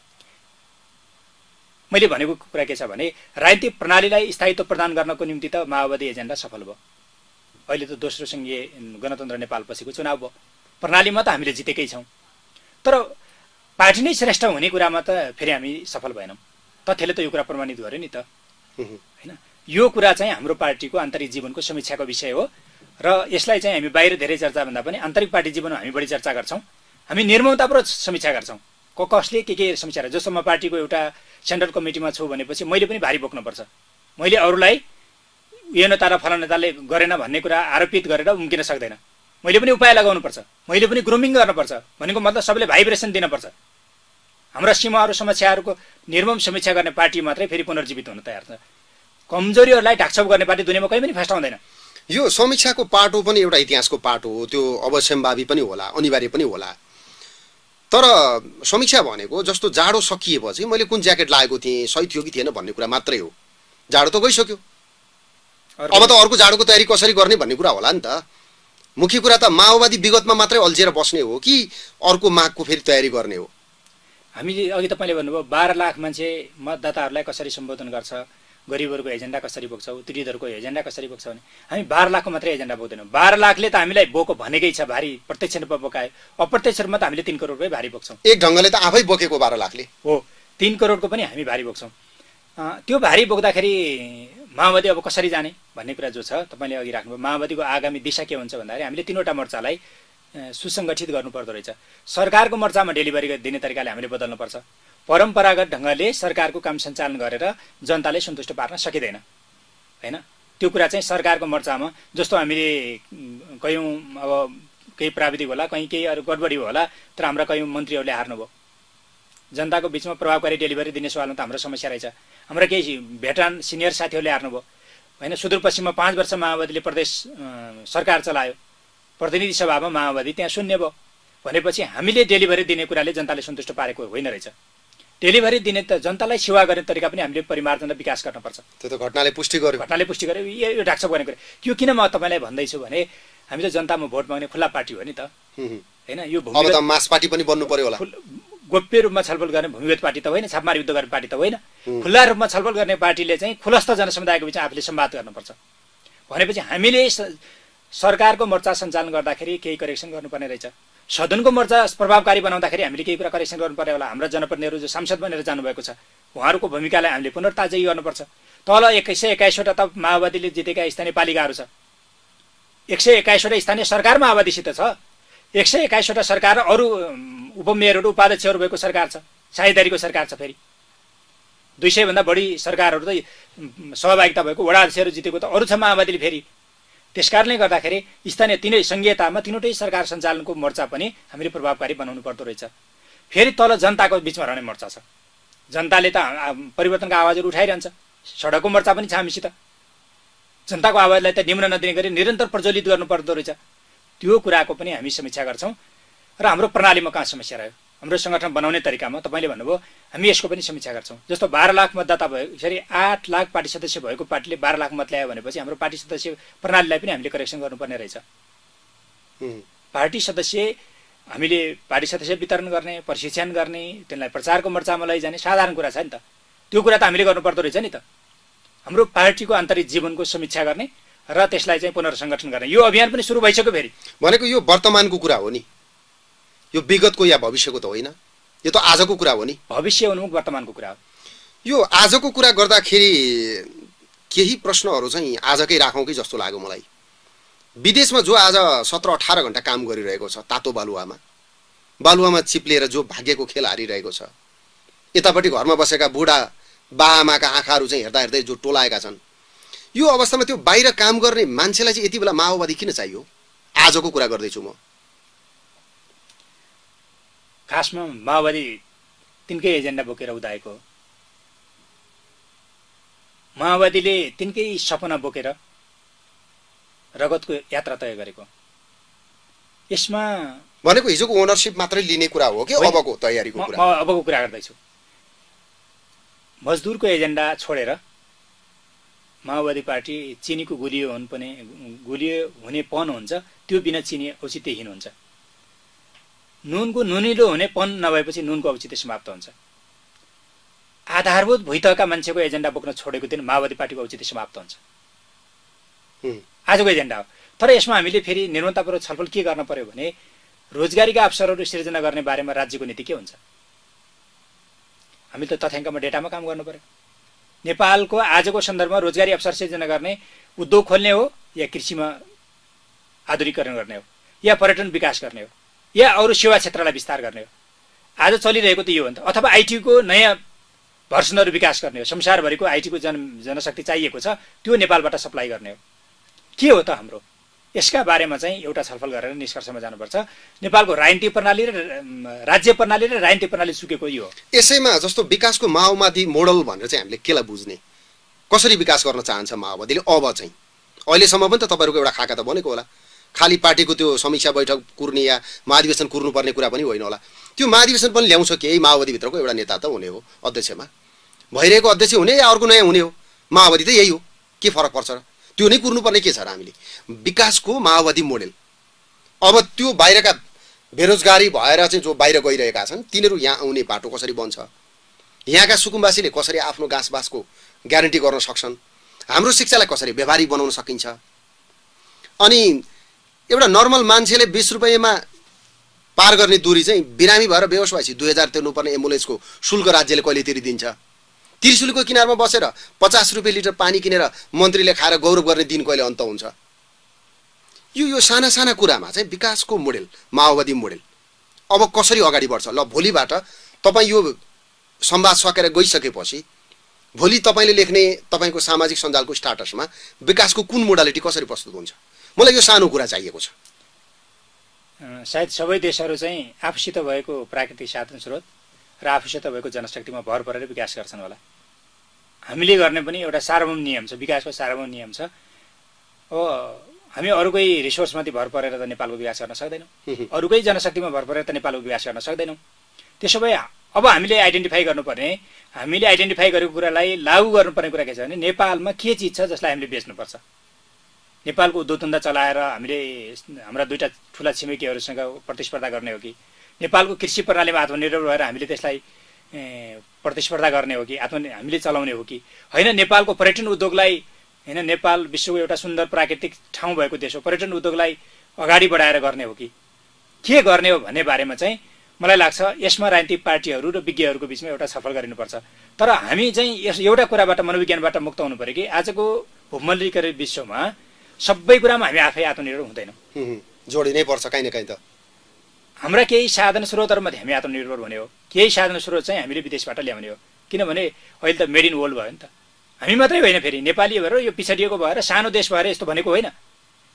मैले भनेको कुरा के छ भने राजनीतिक प्रणालीलाई स्थायित्व प्रदान गर्नको निम्ति त माओवादी एजेन्डा सफल भयो। अहिले त दोस्रो सङ्घीय गणतन्त्र नेपाल पछिको चुनाव भयो। प्रणालीमा त हामीले जितेकै छौँ, तर पार्टी नै श्रेष्ठ हुने कुरामा त फेरि हामी सफल भएनौँ। तथ्यले त यो कुरा प्रमाणित गर्यो नि त, होइन? यो कुरा चाहिँ हाम्रो पार्टीको आन्तरिक जीवनको समीक्षाको विषय हो र यसलाई चाहिँ हामी बाहिर धेरै चर्चा भन्दा पनि आन्तरिक पार्टी जीवनमा हामी बढी चर्चा गर्छौँ। हामी निर्ममतापूर्वक समीक्षा गर्छौँ। क कसले के के समीक्षा गर्छ। जस्तो म पार्टीको एउटा सेन्ट्रल कमिटीमा छु भनेपछि मैले पनि भारी बोक्नुपर्छ। मैले अरूलाई यो नेता र फलाना नेताले गरेन भन्ने कुरा आरोपित गरेर उम्किन सक्दैन। मैले पनि उपाय लगाउनुपर्छ। मैले पनि ग्रुमिङ गर्नुपर्छ। भनेको मतलब सबैले भाइब्रेसन दिनुपर्छ। हाम्रा सीमाहरू समस्याहरूको निर्मम समीक्षा गर्ने पार्टी मात्रै फेरि पुनर्जीवित हुन तयार छ। कमजोरीहरूलाई ढाकछोप गर्ने पार्टी दुनियाँमा कहीँ पनि फस्ट हुँदैन। यो समीक्षाको पाटो पनि एउटा इतिहासको पाटो हो, त्यो अवश्यम्भावी पनि होला, अनिवार्य पनि होला। तर समीक्षा भनेको जस्तो जाडो सकिएपछि मैले कुन ज्याकेट लागेको थिएँ, सही थियो कि थिएन भन्ने कुरा मात्रै हो। जाडो त गइसक्यो, अब त अर्को जाडोको तयारी कसरी गर्ने भन्ने कुरा होला नि त। मुख्य कुरा त माओवादी विगतमा मात्रै अल्झिएर बस्ने हो कि अर्को मागको फेरि तयारी गर्ने हो? हामीले अघि तपाईँले भन्नुभयो बाह्र लाख मान्छे मतदाताहरूलाई कसरी सम्बोधन गर्छ, गरिबहरूको एजेन्डा कसरी बोक्छ, उत्पीडितहरूको एजेन्डा कसरी बोक्छ भने हामी बाह्र लाखको मात्रै एजेन्डा बोक्दैनौँ। बाह्र लाखले त हामीलाई बोको भनेकै छ भारी, प्रत्यक्ष रूपमा बोकायो। अप्रत्यक्ष रूपमा त हामीले तिन करोड रुपियाँ भारी बोक्छौँ। एक ढङ्गले त आफै बोकेको बाह्र लाखले हो, तिन करोडको पनि हामी भारी बोक्छौँ। त्यो भारी बोक्दाखेरि माओवादी अब कसरी जाने भन्ने कुरा जो छ तपाईँले अघि राख्नुभयो। माओवादीको आगामी दिशा के हुन्छ भन्दाखेरि हामीले तिनवटा मोर्चालाई सुसङ्गठित गर्नुपर्दो रहेछ। सरकारको मोर्चामा डेलिभरी दिने तरिकाले हामीले बदल्नुपर्छ। परम्परागत ढङ्गले सरकारको काम सञ्चालन गरेर जनताले सन्तुष्ट पार्न सकिँदैन, होइन? त्यो कुरा चाहिँ सरकारको मोर्चामा जस्तो हामीले कयौँ अब केही प्राविधिक होला, कहीँ केही अरू गडबडी होला, तर हाम्रा कयौँ मन्त्रीहरूले हार्नुभयो। जनताको बिचमा प्रभावकारी डेलिभरी दिने सवालमा त हाम्रो समस्या रहेछ। हाम्रा केही भेटरान सिनियर साथीहरूले हार्नुभयो, होइन? सुदूरपश्चिममा पाँच वर्ष माओवादीले प्रदेश सरकार चलायो, प्रतिनिधि सभामा माओवादी त्यहाँ शून्य भयो भनेपछि हामीले डेलिभरी दिने कुराले जनताले सन्तुष्ट पारेको होइन रहेछ। डेलिभरी दिने त जनतालाई सेवा गर्ने तरिका पनि हामीले परिमार्जन र विकास गर्नुपर्छ। त्यो त घटनाले पुष्टि गर्यो। घटनाले पुष्टि गर्यो। यो ढाकछोप गर्ने कुरा यो किन म तपाईँलाई भन्दैछु भने हामी त जनतामा भोट माग्ने खुल्ला पार्टी हो नि त, होइन? यो अब त मास पार्टी पनि बन्नु पर्यो होला। गोप्य रूपमा छलफल गर्ने भूमिगत पार्टी त होइन, छापमार युद्ध गर्ने पार्टी त होइन। खुल्ला रूपमा छलफल गर्ने पार्टीले चाहिँ खुलस्त जनसमुदायको बिचमा आफूले संवाद गर्नुपर्छ। भनेपछि हामीले सरकारको मोर्चा सञ्चालन गर्दाखेरि केही करेक्सन गर्नुपर्ने रहेछ। सदनको मोर्चा प्रभावकारी बनाउँदाखेरि हामीले केही कुरा करेक्सन गर्नुपर्ने होला। हाम्रा जनप्रतिनिधिहरू जो सांसद बनेर जानुभएको छ उहाँहरूको भूमिकालाई हामीले पुनर्ताजगी गर्नुपर्छ। तल एक सय एक्काइसवटा त माओवादीले जितेका स्थानीय पालिकाहरू छ। एक सय एक्काइसवटा स्थानीय सरकार माओवादीसित छ। एक सय एक्काइसवटा सरकार र अरू उपमेयरहरू उपाध्यक्षहरू भएको सरकार छ, साझेदारीको सरकार छ। फेरि दुई सयभन्दा बढी सरकारहरू त सहभागिता भएको वडा अध्यक्षहरू जितेको त अरू छ माओवादीले। फेरि त्यसकारणले गर्दाखेरि स्थानीय तिनै सङ्घीयतामा तिनवटै सरकार सञ्चालनको मोर्चा पनि हामीले प्रभावकारी बनाउनु पर्दो रहेछ। फेरि तल जनताको बिचमा रहने मोर्चा छ। जनताले त परिवर्तनका आवाजहरू उठाइरहन्छ, सडकको मोर्चा पनि छ हामीसित। जनताको आवाजलाई त निम्न नदिने गरी निरन्तर प्रज्वलित गर्नु पर्दो रहेछ। त्यो कुराको पनि हामी समीक्षा गर्छौँ र हाम्रो प्रणालीमा कहाँ समस्या रह्यो, हाम्रो सङ्गठन बनाउने तरिकामा तपाईँले भन्नुभयो, हामी यसको पनि समीक्षा गर्छौँ। जस्तो बाह्र लाख मतदाता भयो, यसरी आठ लाख पार्टी सदस्य भएको पार्टीले बाह्र लाख मत ल्यायो भनेपछि हाम्रो पार्टी सदस्य प्रणालीलाई पनि हामीले करेक्सन गर्नुपर्ने रहेछ। पार्टी सदस्य हामीले पार्टी सदस्य वितरण गर्ने, प्रशिक्षण गर्ने, त्यसलाई प्रचारको मोर्चामा लैजाने साधारण कुरा छ नि त। त्यो कुरा त हामीले गर्नुपर्दो रहेछ नि त। हाम्रो पार्टीको आन्तरिक जीवनको समीक्षा गर्ने र त्यसलाई चाहिँ पुनर्सङ्गठन गर्ने, यो अभियान पनि सुरु भइसक्यो। फेरि भनेको यो वर्तमानको कुरा हो नि, यो विगतको या भविष्यको त होइन, यो त आजको कुरा हो नि। भविष्य उन्मुख वर्तमानको कुरा हो। यो आजको कुरा गर्दाखेरि केही प्रश्नहरू चाहिँ आजकै राखौँ कि जस्तो लाग्यो मलाई। विदेशमा जो आज सत्र अठार घन्टा काम गरिरहेको छ तातो बालुवामा, बालुवामा चिप्लिएर जो भाग्यको खेल हारिरहेको छ, यतापट्टि घरमा बसेका बुढा बाआमाका आँखाहरू चाहिँ हेर्दा हेर्दै जो टोलाएका छन्, यो अवस्थामा त्यो बाहिर काम गर्ने मान्छेलाई चाहिँ यति बेला माओवादी किन चाहियो? आजको कुरा गर्दैछु म। खासमा माओवादी तिनकै एजेन्डा बोकेर उदाएको, माओवादीले तिनकै सपना बोकेर रगतको यात्रा तय गरेको। यसमा भनेको हिजोको ओनरसिप मात्रै लिने कुरा हो कि अबको तयारीको कुरा? म अबको कुरा गर्दैछु। मजदुरको एजेन्डा छोडेर माओवादी पार्टी चिनीको गुलियो हुन पनि गुलियो हुनेपन हुन्छ, त्यो बिना चिनी औचित्यहीन हुन्छ। नुनको नुनिलो हुनेपन नभएपछि नुनको औचित्य समाप्त हुन्छ। आधारभूत भुइँतका मान्छेको एजेन्डा बोक्न छोडेको दिन माओवादी पार्टीको औचित्य समाप्त हुन्छ। आजको एजेन्डा हो। तर यसमा हामीले फेरि निर्मलतापूर्वक छलफल के गर्न पर्यो भने रोजगारीका अवसरहरू सिर्जना गर्ने बारेमा राज्यको नीति के हुन्छ? हामी त तथ्याङ्कमा डेटामा काम गर्नु पर्यो। नेपालको आजको सन्दर्भमा रोजगारी अवसर सिर्जना गर्ने उद्योग खोल्ने हो या कृषिमा आधुनिकीकरण गर्ने हो या पर्यटन विकास गर्ने हो या अरू सेवा क्षेत्रलाई विस्तार गर्ने हो? आज चलिरहेको त यो हो नि त। अथवा आइटीको नयाँ भर्सनहरू विकास गर्ने हो, संसारभरिको आइटीको जन जनशक्ति चाहिएको छ, त्यो नेपालबाट सप्लाई गर्ने हो, के हो त हाम्रो? यसका बारेमा चाहिँ एउटा छलफल गरेर निष्कर्षमा जानुपर्छ। नेपालको राजनीतिक प्रणाली र राज्य प्रणाली र राजनीतिक प्रणाली सुकेको यो हो। यसैमा जस्तो विकासको माओवादी मोडल भनेर चाहिँ हामीले केलाई बुझ्ने, कसरी विकास गर्न चाहन्छ माओवादीले अब चाहिँ? अहिलेसम्म पनि त तपाईँहरूको एउटा खाका त बनेको होला, खालि पार्टीको त्यो समीक्षा बैठक कुर्ने या महाधिवेशन कुर्नुपर्ने कुरा पनि होइन होला। त्यो महाधिवेशन पनि ल्याउँछ कि माओवादीभित्रको एउटा नेता त हुने हो, अध्यक्षमा भइरहेको अध्यक्ष हुने या अर्को नयाँ हुने हो? माओवादी त यही हो, के फरक पर्छ र? त्यो नै कुर्नुपर्ने के छ र हामीले? विकासको माओवादी मोडेल। अब त्यो बाहिरका बेरोजगारी भएर चाहिँ जो बाहिर गइरहेका छन् तिनीहरू यहाँ आउने बाटो कसरी बन्छ? यहाँका सुकुम्बासीले कसरी आफ्नो गाँसबासको ग्यारेन्टी गर्न सक्छन्? हाम्रो शिक्षालाई कसरी व्यवहारिक बनाउन सकिन्छ? अनि एउटा नर्मल मान्छेले बिस रुपियाँमा पार गर्ने दूरी चाहिँ बिरामी भएर बेहोस भएपछि दुई हजार तिर्नुपर्ने एम्बुलेन्सको शुल्क राज्यले कहिले तिरिदिन्छ? त्रिशुलीको किनारमा बसेर पचास रुपियाँ लिटर पानी किनेर मन्त्रीले खाएर गौरव गर्ने दिन कहिले अन्त हुन्छ? यो यो साना साना कुरामा चाहिँ विकासको मोडेल, माओवादी मोडेल अब कसरी अगाडि बढ्छ? ल भोलिबाट तपाईँ यो संवाद सकेर गइसकेपछि भोलि तपाईँले लेख्ने तपाईँको सामाजिक सञ्जालको स्टाटसमा विकासको कुन मोडालिटी कसरी प्रस्तुत हुन्छ? मलाई यो सानो कुरा चाहिएको छ। सायद सबै देशहरू चाहिँ आफूसित भएको प्राकृतिक साधन स्रोत र आफूसित भएको जनशक्तिमा भर परेर विकास गर्छन् होला। हामीले गर्ने पनि एउटा सार्वभौम नियम छ, विकासको सार्वभौम नियम छ। अब हामी अरूकै रिसोर्समाथि भर परेर त नेपालको विकास गर्न सक्दैनौँ, अरूकै जनशक्तिमा भर परेर त नेपालको विकास गर्न सक्दैनौँ। त्यसो भए अब हामीले आइडेन्टिफाई गर्नुपर्ने, हामीले आइडेन्टिफाई गरेको कुरालाई लागू गर्नुपर्ने कुरा के छ भने नेपालमा के चिज छ जसलाई हामीले बेच्नुपर्छ? नेपालको उद्योग धन्दा चलाएर हामीले हाम्रा दुईटा ठुला छिमेकीहरूसँग प्रतिस्पर्धा गर्ने हो कि नेपालको कृषि प्रणालीमा आत्मनिर्भर भएर हामीले त्यसलाई प्रतिस्पर्धा गर्ने हो कि आत्म हामीले चलाउने हो कि होइन? नेपालको पर्यटन उद्योगलाई होइन, नेपाल विश्वको एउटा सुन्दर प्राकृतिक ठाउँ भएको देश हो, पर्यटन उद्योगलाई अगाडि बढाएर गर्ने हो कि के गर्ने हो भन्ने बारेमा चाहिँ मलाई लाग्छ यसमा राजनीतिक पार्टीहरू र विज्ञहरूको बिचमा एउटा छलफल गरिनुपर्छ। तर हामी चाहिँ यस एउटा कुराबाट मनोविज्ञानबाट मुक्त हुनु पऱ्यो कि आजको भूमण्डलीकरण विश्वमा सबै कुरामा हामी आफै आत्मनिर्भर हुँदैनौँ, जोडिनै पर्छ काहीँ न काहीँ त। हाम्रा केही साधन स्रोतहरूमध्ये हामी आत्मनिर्भर हुने हो, केही साधन स्रोत चाहिँ हामीले विदेशबाट ल्याउने हो। किनभने अहिले त मेड इन वर्ल्ड भयो नि त। हामी मात्रै होइन, फेरि नेपाली भएर यो पिछडिएको भएर सानो देश भएर यस्तो भनेको होइन।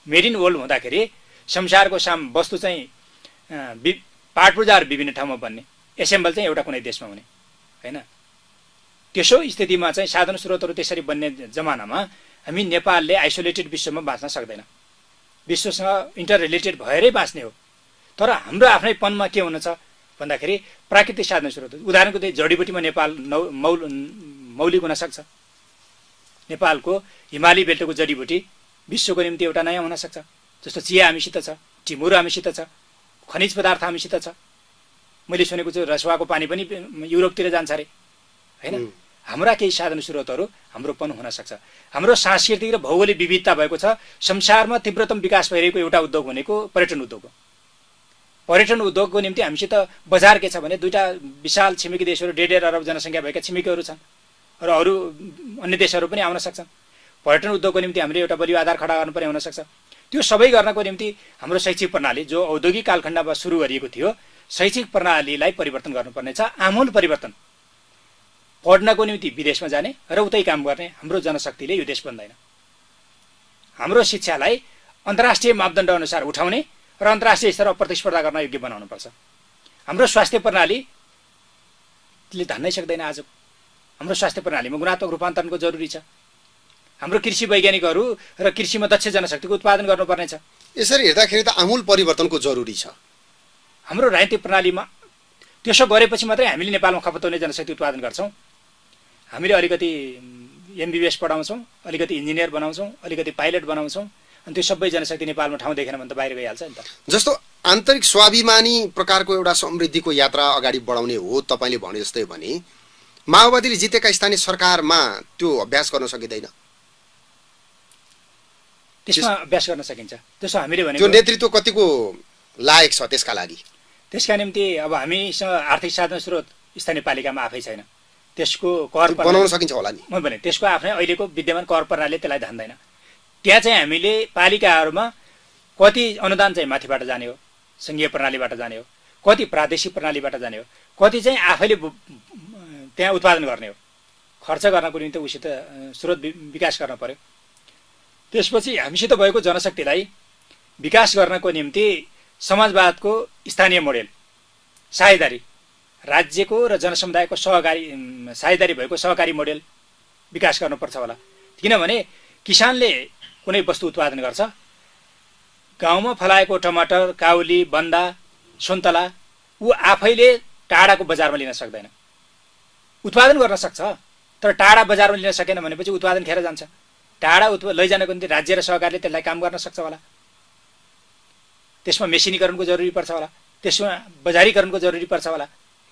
मेड इन वर्ल्ड हुँदाखेरि संसारको साम वस्तु चाहिँ पाटपूर्जाहरू विभिन्न ठाउँमा बन्ने, एसेम्बल चाहिँ एउटा कुनै देशमा हुने हैन। त्यसो स्थितिमा चाहिँ साधन स्रोतहरू त्यसरी बन्ने जमानामा हामी नेपालले आइसोलेटेड विश्वमा बाँच्न सक्दैन, विश्वसँग इन्टर रिलेटेड भएरै बाँच्ने हो। तर हाम्रो आफ्नै पनमा के हुन छ भन्दाखेरि प्राकृतिक साधन स्रोत, उदाहरणको चाहिँ जडीबुटीमा नेपाल नौ मौल मौलिक हुन सक्छ। नेपालको हिमाली बेल्टको जडीबुटी विश्वको निम्ति एउटा नयाँ हुन सक्छ। जस्तो चिया हामीसित छ, टिमुर हामीसित छ, खनिज पदार्थ हामीसित छ। मैले सुनेको छु रसवाको पानी पनि युरोपतिर जान्छ अरे हैन। हाम्रा केही साधन स्रोतहरू हाम्रोपन हुन सक्छ। हाम्रो सांस्कृतिक र भौगोलिक विविधता भएको छ। संसारमा तीव्रतम विकास भइरहेको एउटा उद्योग भनेको पर्यटन उद्योग हो। पर्यटन उद्योगको निम्ति हामीसित बजार के छ भने दुईटा विशाल छिमेकी देशहरू, डेढ डेढ अरब जनसङ्ख्या भएका छिमेकीहरू छन् र अरू अन्य देशहरू पनि आउन सक्छन्। पर्यटन उद्योगको निम्ति हामीले एउटा बलियो आधार खडा गर्नुपर्ने हुन सक्छ। त्यो सबै गर्नको निम्ति हाम्रो शैक्षिक प्रणाली जो औद्योगिक कालखण्डमा सुरु गरिएको थियो, शैक्षिक प्रणालीलाई परिवर्तन गर्नुपर्ने छ, आमूल परिवर्तन। पढ्नको निम्ति विदेशमा जाने र उतै काम गर्ने हाम्रो जनशक्तिले यो देश बन्दैन। हाम्रो शिक्षालाई अन्तर्राष्ट्रिय मापदण्ड अनुसार उठाउने र अन्तर्राष्ट्रिय स्तरमा प्रतिस्पर्धा गर्न योग्य बनाउनुपर्छ। हाम्रो स्वास्थ्य प्रणालीले धान्नै सक्दैन आज। हाम्रो स्वास्थ्य प्रणालीमा गुणात्मक रूपान्तरणको जरुरी छ। हाम्रो कृषि वैज्ञानिकहरू र कृषिमा दक्ष जनशक्तिको उत्पादन गर्नुपर्ने छ। यसरी हेर्दाखेरि त आमूल परिवर्तनको जरुरी छ। हाम्रो राजनीतिक प्रणालीमा त्यसो गरेपछि मात्रै हामीले नेपालमा खपत हुने जनशक्ति उत्पादन गर्छौँ। हामीले अलिकति एमबिबिएस पढाउँछौँ, अलिकति इन्जिनियर बनाउँछौँ, अलिकति पाइलट बनाउँछौँ, अनि त्यो सबै जनशक्ति नेपालमा ठाउँ देखेन भने त बाहिर गइहाल्छ नि त। जस्तो आन्तरिक स्वाभिमानी प्रकारको एउटा समृद्धिको यात्रा अगाडि बढाउने हो तपाईँले भने जस्तै भने माओवादीले जितेका स्थानीय सरकारमा त्यो अभ्यास गर्न सकिँदैन। त्यसमा अभ्यास गर्न सकिन्छ। त्यसो हामीले भने त्यो नेतृत्व कतिको लायक छ त्यसका लागि? त्यसका निम्ति अब हामीसँग आर्थिक साधन स्रोत स्थानीय पालिकामा आफै छैन। त्यसको कर बनाउन सकिन्छ होला नि। म भने त्यसको आफ्नै अहिलेको विद्यमान कर प्रणालीले त्यसलाई धान्दैन। त्यहाँ चाहिँ हामीले पालिकाहरूमा कति अनुदान चाहिँ माथिबाट जाने हो, सङ्घीय प्रणालीबाट जाने हो, कति प्रादेशिक प्रणालीबाट जाने हो, कति चाहिँ आफैले त्यहाँ उत्पादन गर्ने हो, खर्च गर्नको निम्ति उसित स्रोत विकास गर्न पर्यो। त्यसपछि हामीसित भएको जनशक्तिलाई विकास गर्नको निम्ति समाजवादको स्थानीय मोडेल, साझेदारी, राज्यको र जनसमुदायको सहकारी साझेदारी भएको सहकारी मोडेल विकास गर्नुपर्छ होला। किनभने किसानले कुनै वस्तु उत्पादन गर्छ, गाउँमा फलाएको टमाटर, काउली, बन्दा, सुन्तला ऊ आफैले टाढाको बजारमा लिन सक्दैन। उत्पादन गर्न सक्छ तर टाढा बजारमा लिन सकेन भनेपछि उत्पादन खेर जान्छ। टाढा उत्पा लैजानको निम्ति राज्य र सरकारले त्यसलाई काम गर्न सक्छ होला। त्यसमा मेसिनीकरणको जरुरी पर्छ होला, त्यसमा बजारीकरणको जरुरी पर्छ होला।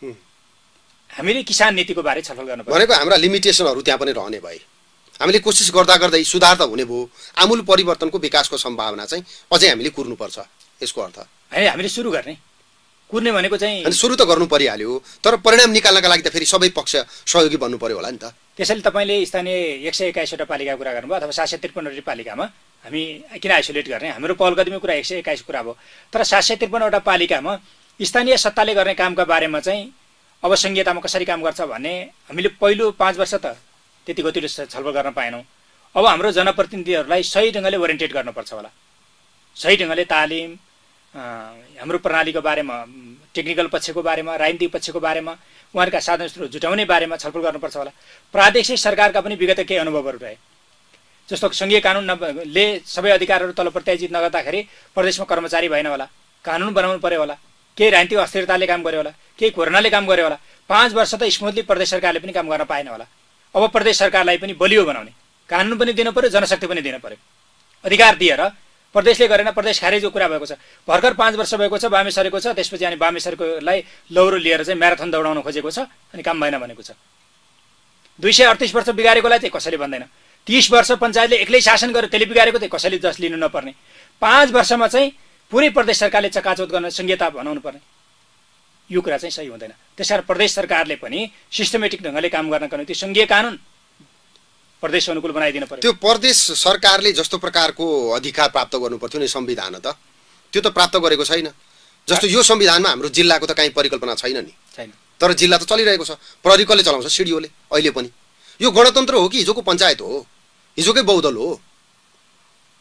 हामीले किसान नीतिको बारे छलफल गर्नुपर्छ। भनेको हाम्रा लिमिटेसनहरू त्यहाँ पनि रहने भए हामीले कोसिस गर्दा गर्दै सुधार त हुने भयो। आमूल परिवर्तनको विकासको सम्भावना चाहिँ अझै हामीले कुर्नुपर्छ यसको अर्थ हैन। हामीले सुरु गर्ने कुर्ने भनेको चाहिँ अनि सुरु त गर्नु परिहाल्यो, तर परिणाम निकाल्नका लागि त फेरि सबै पक्ष सहयोगी बन्नु पर्यो होला नि त। त्यसैले तपाईँले स्थानीय एक सय एक्काइसवटा पालिकाको कुरा गर्नुभयो अथवा सात सय त्रिपन्नवटा पालिकामा हामी किन आइसोलेट गर्ने? हाम्रो पहलकदमी कुरा एक सय एक्काइस कुरा भयो, तर सात सय त्रिपन्नवटा पालिकामा स्थानीय सत्ताले गर्ने कामका बारेमा चाहिँ अब संहितामा कसरी काम गर्छ भन्ने हामीले पहिलो पाँच वर्ष त त्यति गतिलो छलफल गर्न पाएनौँ। अब हाम्रो जनप्रतिनिधिहरूलाई सही ढङ्गले ओरिएन्टेट गर्नुपर्छ होला, सही ढङ्गले तालिम, हाम्रो प्रणालीको बारेमा, टेक्निकल पक्षको बारेमा, राजनीतिक पक्षको बारेमा, उहाँहरूका साधन स्रोत जुटाउने बारेमा छलफल गर्नुपर्छ होला। प्रादेशिक सरकारका पनि विगत केही अनुभवहरू रहे। जस्तो सङ्घीय कानुनले सबै अधिकारहरू तल प्रत्याजित नगर्दाखेरि प्रदेशमा कर्मचारी भएन होला, कानुन बनाउनु पर्यो होला, केही राजनीतिक अस्थिरताले काम गर्यो होला, केही कोरोनाले काम गर्यो होला। पाँच वर्ष त स्मुथली प्रदेश सरकारले पनि काम गर्न पाएन होला। अब प्रदेश सरकारलाई पनि बलियो बनाउने, कानुन पनि दिनु पर्यो, जनशक्ति पनि दिनु पर्यो। अधिकार दिएर प्रदेशले गरेन, प्रदेश खारेजको कुरा भएको छ। भर्खर पाँच वर्ष भएको छ, बामे सरेको छ, त्यसपछि अनि बामे सरेकोलाई लौरो लिएर चाहिँ म्याराथन दौडाउन खोजेको छ अनि काम भएन भनेको छ। दुई सय अडतिस वर्ष बिगारेकोलाई चाहिँ कसैले भन्दैन। तीस वर्ष पञ्चायतले एक्लै शासन गर्यो, त्यसले बिगारेको चाहिँ कसैले जस लिनु नपर्ने। पाँच वर्षमा चाहिँ पुरै प्रदेश सरकारले चकाचौत गर्न संहिता बनाउनु पर्ने, यो कुरा चाहिँ सही हुँदैन। त्यसकारण प्रदेश सरकारले पनि सिस्टमेटिक ढङ्गले काम गर्नको निम्ति सङ्घीय कानुन प्रदेश अनुकूल बनाइदिनु पर्यो। त्यो प्रदेश सरकारले जस्तो प्रकारको अधिकार प्राप्त गर्नु पर्थ्यो नि संविधान त त्यो त प्राप्त गरेको छैन। जस्तो यो संविधानमा हाम्रो जिल्लाको त काहीँ परिकल्पना छैन नि, छैन। तर जिल्ला त चलिरहेको छ, प्रहरीले चलाउँछ, सिडिओले अहिले पनि। यो गणतन्त्र हो कि हिजोको पञ्चायत हो, हिजोकै बहुदल हो?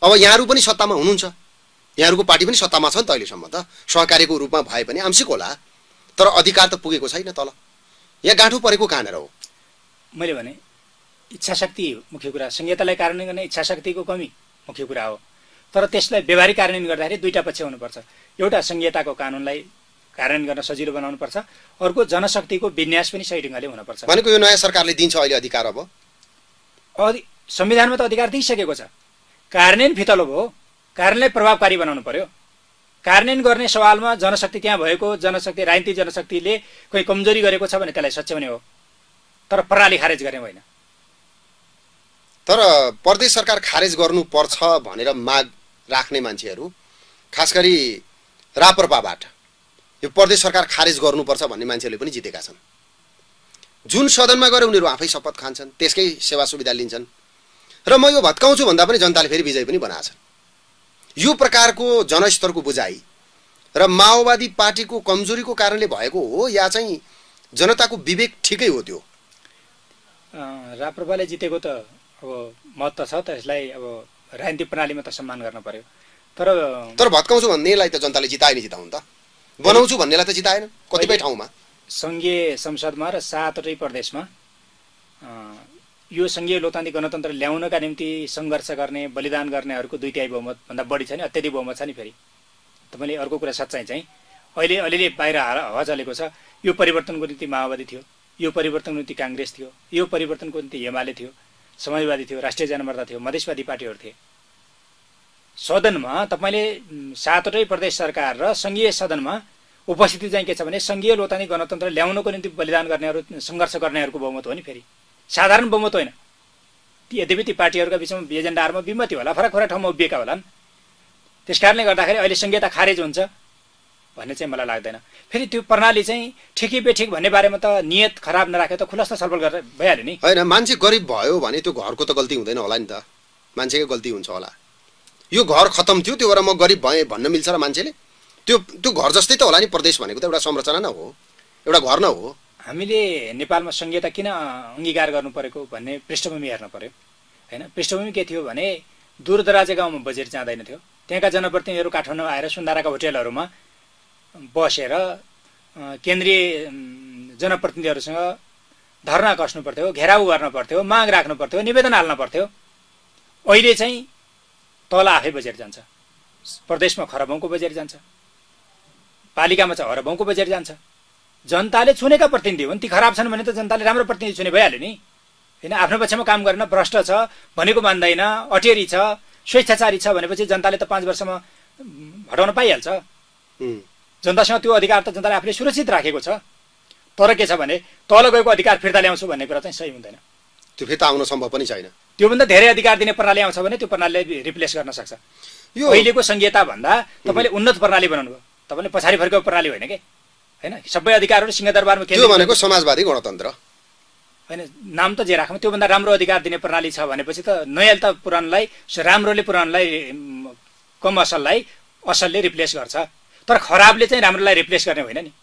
अब यहाँहरू पनि सत्तामा हुनुहुन्छ, यहाँहरूको पार्टी पनि सत्तामा छ नि त अहिलेसम्म त, सहकारीको रूपमा भए पनि आंशिक होला, तर अधिकार त पुगेको छैन तल। यहाँ गाँठो परेको कहाँनिर हो? मैले भने इच्छाशक्ति मुख्य कुरा, संहितालाई कार्यान्वयन गर्ने इच्छाशक्तिको कमी मुख्य कुरा हो। तर त्यसलाई व्यवहारिक कार्यान्वयन गर्दाखेरि दुईटा पक्ष हुनुपर्छ। एउटा संहिताको कानुनलाई कार्यान्वयन गर्न सजिलो बनाउनुपर्छ, अर्को जनशक्तिको विन्यास पनि सही ढङ्गले हुनुपर्छ। भनेको यो नयाँ सरकारले दिन्छ अहिले अधिकार? अब अधि संविधानमा त अधिकार दिइसकेको छ, कार्यान्वयन फितलो भयो, कार्यान्वयन प्रभावकारी बनाउनु पर्यो। कार्यान्वयन गर्ने सवालमा जनशक्ति त्यहाँ भएको जनशक्ति राजनीतिक जनशक्तिले कोही कमजोरी गरेको छ भने त्यसलाई सच्याउने हो, तर प्रणाली खारेज गर्ने होइन। तर प्रदेश सरकार खारेज गर्नुपर्छ भनेर माग राख्ने मान्छेहरू खास गरी राप्रपाबाट यो प्रदेश सरकार खारेज गर्नुपर्छ भन्ने मान्छेहरूले पनि जितेका छन्। जुन सदनमा गएर उनीहरू आफै शपथ खान्छन्, त्यसकै सेवा सुविधा लिन्छन् र म यो भत्काउँछु भन्दा पनि जनताले फेरि विजय पनि बनाएछन्। यो प्रकारको जनस्तरको बुझाइ र माओवादी पार्टीको कमजोरीको कारणले भएको हो या चाहिँ जनताको विवेक ठिकै हो? त्यो राप्रपाले जितेको त अब महत्त्व छ, त्यसलाई अब राजनीतिक प्रणालीमा त सम्मान गर्न पर्यो। तर तर भत्काउँछु भन्नेलाई त जनताले जिताए नि जिताउनु त, बनाउँछु भन्नेलाई त जिताएन कतिपय ठाउँमा। सङ्घीय संसदमा र सातवटै प्रदेशमा यो सङ्घीय लोकतान्त्रिक गणतन्त्र ल्याउनका निम्ति सङ्घर्ष गर्ने बलिदान गर्नेहरूको दुई तिहाई बहुमतभन्दा बढी छ नि, अत्याधिक बहुमत छ नि। फेरि तपाईँले अर्को कुरा सच्चाइ चाहिँ अहिले अलिअलि बाहिर हावा चलेको छ, यो परिवर्तनको निम्ति माओवादी थियो, यो परिवर्तनको निम्ति काङ्ग्रेस थियो, यो परिवर्तनको निम्ति एमाले थियो, समाजवादी थियो, राष्ट्रिय जनमर्दा थियो, मधेसवादी पार्टीहरू थिए। सदनमा तपाईँले सातवटै प्रदेश सरकार र सङ्घीय सदनमा उपस्थिति चाहिँ के छ भने सङ्घीय लोकतान्त्रिक गणतन्त्र ल्याउनको निम्ति बलिदान गर्नेहरू सङ्घर्ष गर्नेहरूको बहुमत हो नि। फेरि साधारण बहुमत होइन। यद्यपि ती पार्टीहरूका बिचमा एजेन्डाहरूमा विमति होला, फरक फरक ठाउँमा उभिएका होलान्। त्यस कारणले गर्दाखेरि अहिले संहिता खारेज हुन्छ भन्ने चाहिँ मलाई लाग्दैन। फेरि त्यो प्रणाली चाहिँ ठिकै बेठिक भन्ने बारेमा त नियत खराब नराखे त खुलस्त छलफल गरेर भइहाल्यो नि। होइन, मान्छे गरिब भयो भने त्यो घरको त गल्ती हुँदैन होला नि त, मान्छेकै गल्ती हुन्छ होला। यो घर खतम थियो त्यो भएर म गरिब भएँ भन्न मिल्छ र मान्छेले? त्यो त्यो घर जस्तै त होला नि। प्रदेश भनेको त एउटा संरचना न हो, एउटा घर न हो। हामीले नेपालमा संहिता किन अङ्गीकार गर्नु परेको भन्ने पृष्ठभूमि हेर्न पर्यो होइन। पृष्ठभूमि के थियो भने दूरदराज गाउँमा बजेट जाँदैन थियो, त्यहाँका जनप्रतिनिधिहरू काठमाडौँ आएर सुन्दाराका होटेलहरूमा बसेर केन्द्रीय जनप्रतिनिधिहरूसँग धरना कस्नु पर्थ्यो, घेराउ गर्न पर्थ्यो, माग राख्नु पर्थ्यो, निवेदन हाल्न पर्थ्यो। अहिले चाहिँ तल आफै बजेट जान्छ, प्रदेशमा खरबौँको बजेट जान्छ, पालिकामा चाहिँ अरबौँको बजेट जान्छ। जनताले चुनेका प्रतिनिधि हुन्, ती खराब छन् भने त जनताले राम्रो प्रतिनिधि चुने भइहाल्यो नि होइन। आफ्नो पक्षमा काम गरेन, भ्रष्ट छ, भनेको मान्दैन, अटेरी छ, स्वेच्छाचारी छ भनेपछि जनताले त पाँच वर्षमा हटाउन पाइहाल्छ। जनतासँग त्यो अधिकार त जनताले आफूले सुरक्षित राखेको छ। तर के छ भने तल गएको अधिकार फिर्ता ल्याउँछु भन्ने कुरा चाहिँ सही हुँदैन। त्यो फिर्ता आउन सम्भव पनि छैन। त्योभन्दा धेरै अधिकार दिने प्रणाली आउँछ भने त्यो प्रणालीलाई रिप्लेस गर्न सक्छ। यो अहिलेको संहिता भन्दा तपाईँले उन्नत प्रणाली बनाउनु भयो, तपाईँले पछाडि फर्केको प्रणाली होइन कि होइन। सबै अधिकारहरू सिंहदरबारमा के भनेको समाजवादी गणतन्त्र होइन, नाम त जे राखौँ त्योभन्दा राम्रो अधिकार दिने प्रणाली छ भनेपछि त नयाँ त पुरानलाई, राम्रोले पुरानलाई, कम असललाई असलले रिप्लेस गर्छ। तर खराबले चाहिँ राम्रोलाई रिप्लेस गर्ने होइन नि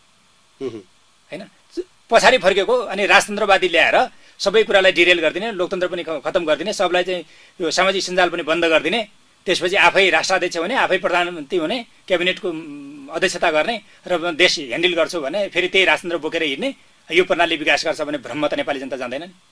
होइन। पछाडि फर्केको अनि राजतन्त्रवादी ल्याएर सबै कुरालाई डिरेल गरिदिने, लोकतन्त्र पनि खतम गरिदिने, सबलाई चाहिँ यो सामाजिक सञ्जाल पनि बन्द गरिदिने, त्यसपछि आफै राष्ट्राध्यक्ष हुने, आफै प्रधानमन्त्री हुने, क्याबिनेटको अध्यक्षता गर्ने र देश ह्यान्डल गर्छु भने फेरि त्यही राजतन्त्र बोकेर हिँड्ने, यो प्रणाली विकास गर्छ भने भ्रम त नेपाली जनता जान्दैन नि।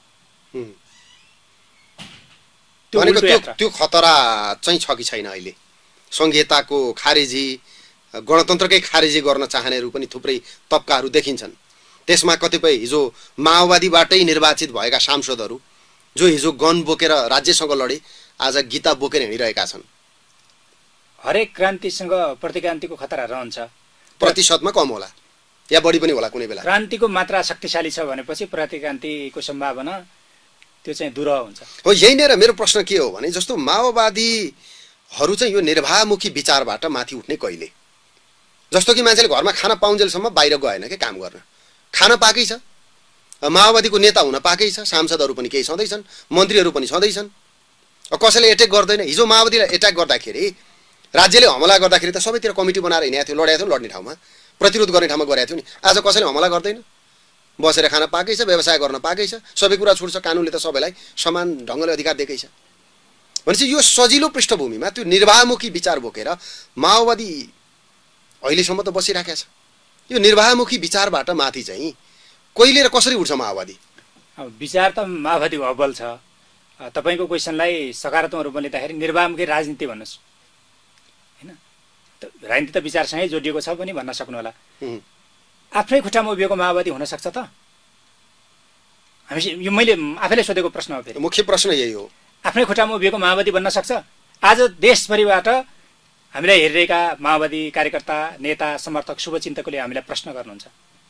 त्यो खतरा चाहिँ छ कि छैन? अहिले संहिताको खारेजी, गणतन्त्रकै खारेजी गर्न चाहनेहरू पनि थुप्रै तबकाहरू देखिन्छन्। त्यसमा कतिपय हिजो माओवादीबाटै निर्वाचित भएका सांसदहरू जो हिजो गन बोकेर राज्यसँग लडे आज गीता बोकेर हिँडिरहेका छन्। हरेक क्रान्तिसँग प्रतिक्रान्तिको खतरा रहन्छ। प्रतिशतमा कम होला या बढी पनि होला कुनै बेला। क्रान्तिको मात्रा शक्तिशाली छ भनेपछि प्रतिक्रान्तिको सम्भावना त्यो चाहिँ दुरूह हुन्छ। हो, यही नै र मेरो प्रश्न के हो भने जस्तो माओवादीहरू चाहिँ यो निर्वाहमुखी विचारबाट माथि उठ्ने कहिले? जस्तो कि मान्छेले घरमा खाना पाउन्जेलसम्म बाहिर गएन के काम गर्न, खान पाएकै छ, माओवादीको नेता हुन पाएकै छ, सांसदहरू पनि केही छँदैछन्, मन्त्रीहरू पनि छँदैछन्, कसैले एट्याक गर्दैन। हिजो माओवादीलाई एट्याक गर्दाखेरि राज्यले हमला गर्दाखेरि त सबैतिर कमिटी बनाएर हिँडेको थियो, लडेको थियो, लड्ने ठाउँमा प्रतिरोध गर्ने ठाउँमा गरेको थियो नि। आज कसैले हमला गर्दैन, बसेर खान पाएकै छ, व्यवसाय गर्न पाएकै छ, सबै कुरा छुट्छ, कानुनले त सबैलाई समान ढङ्गले अधिकार दिएकै छ। भनेपछि यो सजिलो पृष्ठभूमिमा त्यो निर्वाहमुखी विचार बोकेर माओवादी अहिलेसम्म त बसिराखेको छ। यो निर्वाहमुखी विचारबाट माथि चाहिँ कहिले र कसरी उठ्छ माओवादी? अब विचार त माओवादीको अब्बल छ। तपाईँको क्वेसनलाई सकारात्मक रूपमा लिँदाखेरि निर्वाहमुखी राजनीति भन्नुहोस् होइन, राजनीति त विचारसँगै जोडिएको छ पनि भन्न सक्नु होला। आफ्नै खुट्टामा उभिएको माओवादी हुन सक्छ त? हामी यो मैले आफैले सोधेको प्रश्न हो। फेरि मुख्य प्रश्न यही हो, आफ्नै खुट्टामा उभिएको माओवादी बन्न सक्छ? आज देशभरिबाट हामीलाई हेरिरहेका माओवादी कार्यकर्ता, नेता, समर्थक, शुभचिन्तकले हामीलाई प्रश्न गर्नुहुन्छ,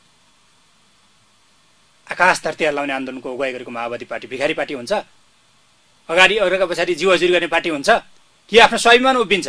आकाश धरती हल्लाउने आन्दोलनको अगुवाई गरेको माओवादी पार्टी भिखारी पार्टी हुन्छ? अगाडि अरूका पछाडि जिउ हजुरी गर्ने पार्टी हुन्छ कि आफ्नो स्वाभिमान उभिन्छ?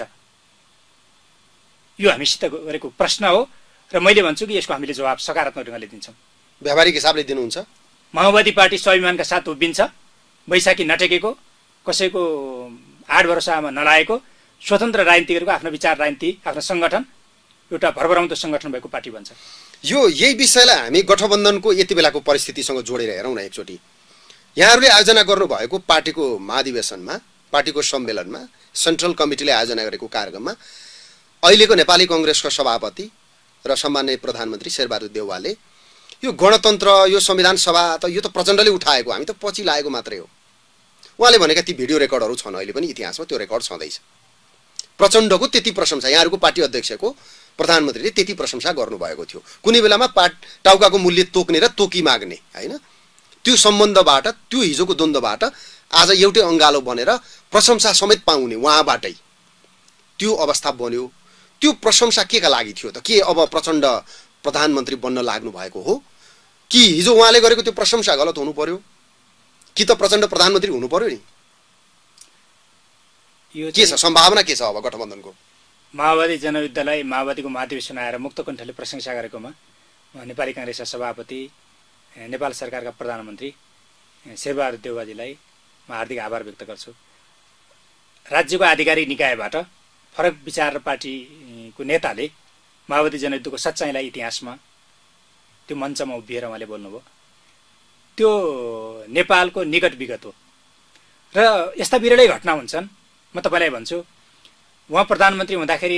यो हामीसित गरेको प्रश्न हो र मैले भन्छु कि यसको हामीले जवाब सकारात्मक ढङ्गले दिन्छौँ। व्यावहारिक हिसाबले दिनुहुन्छ? माओवादी पार्टी स्वाभिमानका साथ उभिन्छ, बैशाखी नटेकेको, कसैको आड भरोसामा नलागेको, स्वतन्त्र राजनीति गरेको, आफ्नो विचार राजनीति, आफ्नो सङ्गठन, एउटा भरभराउँदो सङ्गठन भएको पार्टी बन्छ। यो यही विषयलाई हामी गठबन्धनको यति बेलाको परिस्थितिसँग जोडेर हेरौँ न एकचोटि। यहाँहरूले आयोजना गर्नुभएको पार्टीको महाधिवेशनमा, पार्टीको सम्मेलनमा, सेन्ट्रल कमिटीले आयोजना गरेको कार्यक्रममा अहिलेको नेपाली कङ्ग्रेसको सभापति र सम्माननीय प्रधानमन्त्री शेरबहादुर देउवाले यो गणतन्त्र, यो संविधान सभा त यो त प्रचण्डले उठाएको, हामी त पछि लागेको मात्रै हो। उहाँले भनेका ती भिडियो रेकर्डहरू छन्, अहिले पनि इतिहासमा त्यो रेकर्ड छँदैछ। प्रचण्डको त्यति प्रशंसा, यहाँहरूको पार्टी अध्यक्षको, प्रधानमन्त्रीले त्यति प्रशंसा गर्नुभएको थियो। कुनै बेलामा पाट टाउकाको मूल्य तोक्ने र तोकी माग्ने होइन, त्यो सम्बन्धबाट, त्यो हिजोको द्वन्द्वबाट आज एउटै अङ्गालो बनेर प्रशंसा समेत पाउने उहाँबाटै त्यो अवस्था बन्यो। त्यो प्रशंसा केका लागि थियो त? के अब प्रचण्ड प्रधानमन्त्री बन्न लाग्नु भएको हो कि हिजो उहाँले गरेको त्यो प्रशंसा गलत हुनु पर्यो कि त प्रचण्ड प्रधानमन्त्री हुनु पर्यो नि? यो के छ सम्भावना, के छ अब गठबन्धनको? माओवादी जनयुद्धलाई माओवादीको महाधिवेशन आएर मुक्त कण्ठले प्रशंसा गरेकोमा नेपाली काङ्ग्रेसका सभापति, नेपाल सरकारका प्रधानमन्त्री शेरबहादुर देउवाजीलाई म हार्दिक आभार व्यक्त गर्छु। राज्यको आधिकारिक निकायबाट फरक विचार र पार्टीको नेताले माओवादी जनयुद्धको सच्चाइलाई इतिहासमा त्यो मञ्चमा उभिएर उहाँले बोल्नुभयो। त्यो नेपालको निकट विगत हो र यस्ता विरलै घटना हुन्छन्। म तपाईँलाई भन्छु, उहाँ प्रधानमन्त्री हुँदाखेरि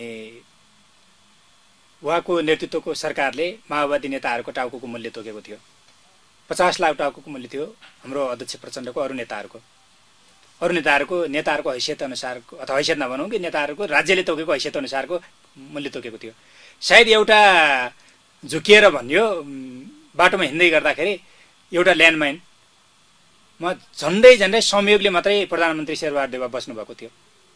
उहाँको नेतृत्वको सरकारले माओवादी नेताहरूको टाउको मूल्य तोकेको थियो। पचास लाख टाउको मूल्य थियो हाम्रो अध्यक्ष प्रचण्डको, अरू नेताहरूको अरू नेताहरूको नेताहरूको हैसियत अनुसारको, अथवा हैसियत नभनौँ कि नेताहरूको राज्यले तोकेको हैसियत अनुसारको मूल्य तोकेको थियो। सायद एउटा झुकिएर भनियो, बाटोमा हिँड्दै गर्दाखेरि एउटा ल्यान्डमाइनमा झन्डै झन्डै संयोगले मात्रै प्रधानमन्त्री शेरबहादुर देउवा बस्नुभएको थियो।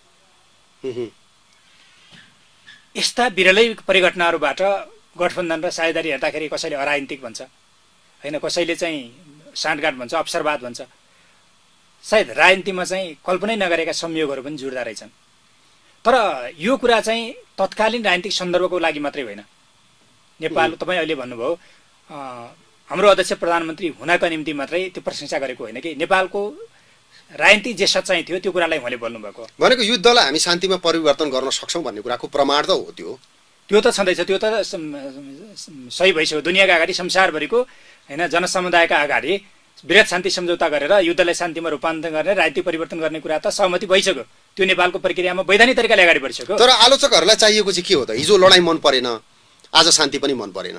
यस्ता विरलै परिघटनाहरूबाट गठबन्धन र साझेदारी हेर्दाखेरि कसैले अराजनीतिक भन्छ होइन, कसैले चाहिँ साँठगाँठ भन्छ, अवसरवाद भन्छ। सायद राजनीतिमा चाहिँ कल्पनै नगरेका संयोगहरू पनि जुड्दा रहेछन्। तर यो कुरा चाहिँ तत्कालीन राजनीतिक सन्दर्भको लागि मात्रै होइन। नेपाल, तपाईँ अहिले भन्नुभयो हाम्रो अध्यक्ष प्रधानमन्त्री हुनका निम्ति मात्रै त्यो प्रशंसा गरेको होइन कि नेपालको राजनीतिक जे सच्चाइ थियो त्यो कुरालाई उहाँले बोल्नुभएको भनेको युद्धलाई हामी शान्तिमा परिवर्तन गर्न सक्छौँ भन्ने कुराको प्रमाण त हो। त्यो त्यो त छँदैछ, त्यो त सही भइसक्यो। दुनियाँका अगाडि, संसारभरिको होइन जनसमुदायका अगाडि वृहत शान्ति सम्झौता गरेर युद्धलाई शान्तिमा रूपान्तरण गर्ने, राजनीतिक परिवर्तन गर्ने कुरा त सहमति भइसक्यो। त्यो नेपालको प्रक्रियामा वैधानिक तरिकाले अगाडि बढिसक्यो। तर आलोचकहरूलाई चाहिएको चाहिँ के हो त? हिजो लडाइँ मन परेन, आज शान्ति पनि मन परेन,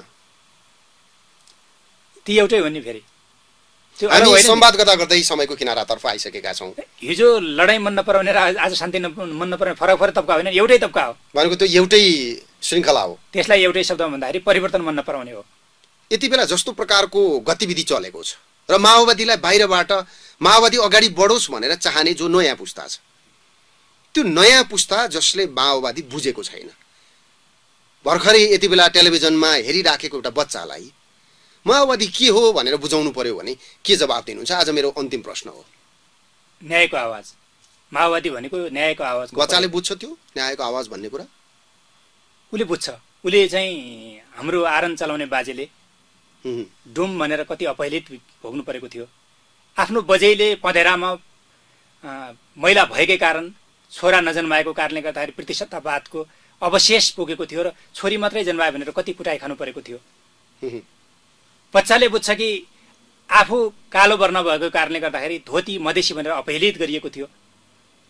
ती एउटै हो नि। फेरि हामी संवाद गर्दा गर्दै समयको किनारातर्फ आइसकेका छौँ। हिजो लडाइँ मन नपराउने र आज शान्ति मन नपराउने फरक फरक तब्का होइन, एउटै तब्का हो। भनेको त्यो एउटै श्रृङ्खला हो। त्यसलाई एउटै शब्दमा भन्दाखेरि परिवर्तन मन नपराउने हो। यति बेला जस्तो प्रकारको गतिविधि चलेको छ र माओवादीलाई बाहिरबाट माओवादी अगाडि बढोस् भनेर चाहने जो नयाँ पुस्ता छ, त्यो नयाँ पुस्ता जसले माओवादी बुझेको छैन, भर्खरै यति बेला टेलिभिजनमा हेरिराखेको एउटा बच्चालाई माओवादी के हो भनेर बुझाउनु पर्यो भने के जवाब दिनुहुन्छ? आज मेरो अन्तिम प्रश्न हो। न्यायको आवाज, माओवादी भनेको न्यायको आवाज। बच्चाले बुझ्छ त्यो न्यायको आवाज भन्ने कुरा? उसले बुझ्छ। उसले चाहिँ हाम्रो आरन चलाउने बाजेले डुम भनेर कति अपहेलित भोग्नु परेको थियो। आफ्नो बजैले पँधेरामा महिला भएकै कारण, छोरा नजन्माएको कारणले गर्दाखेरि प्रतिशतवादको अवशेष पुगेको थियो र छोरी मात्रै जन्मायो भनेर कति कुटाइ खानु परेको थियो। बच्चाले बुझ्छ कि आफू कालो वर्ण भएको कारणले गर्दाखेरि धोती मधेसी भनेर अपहेलित गरिएको थियो।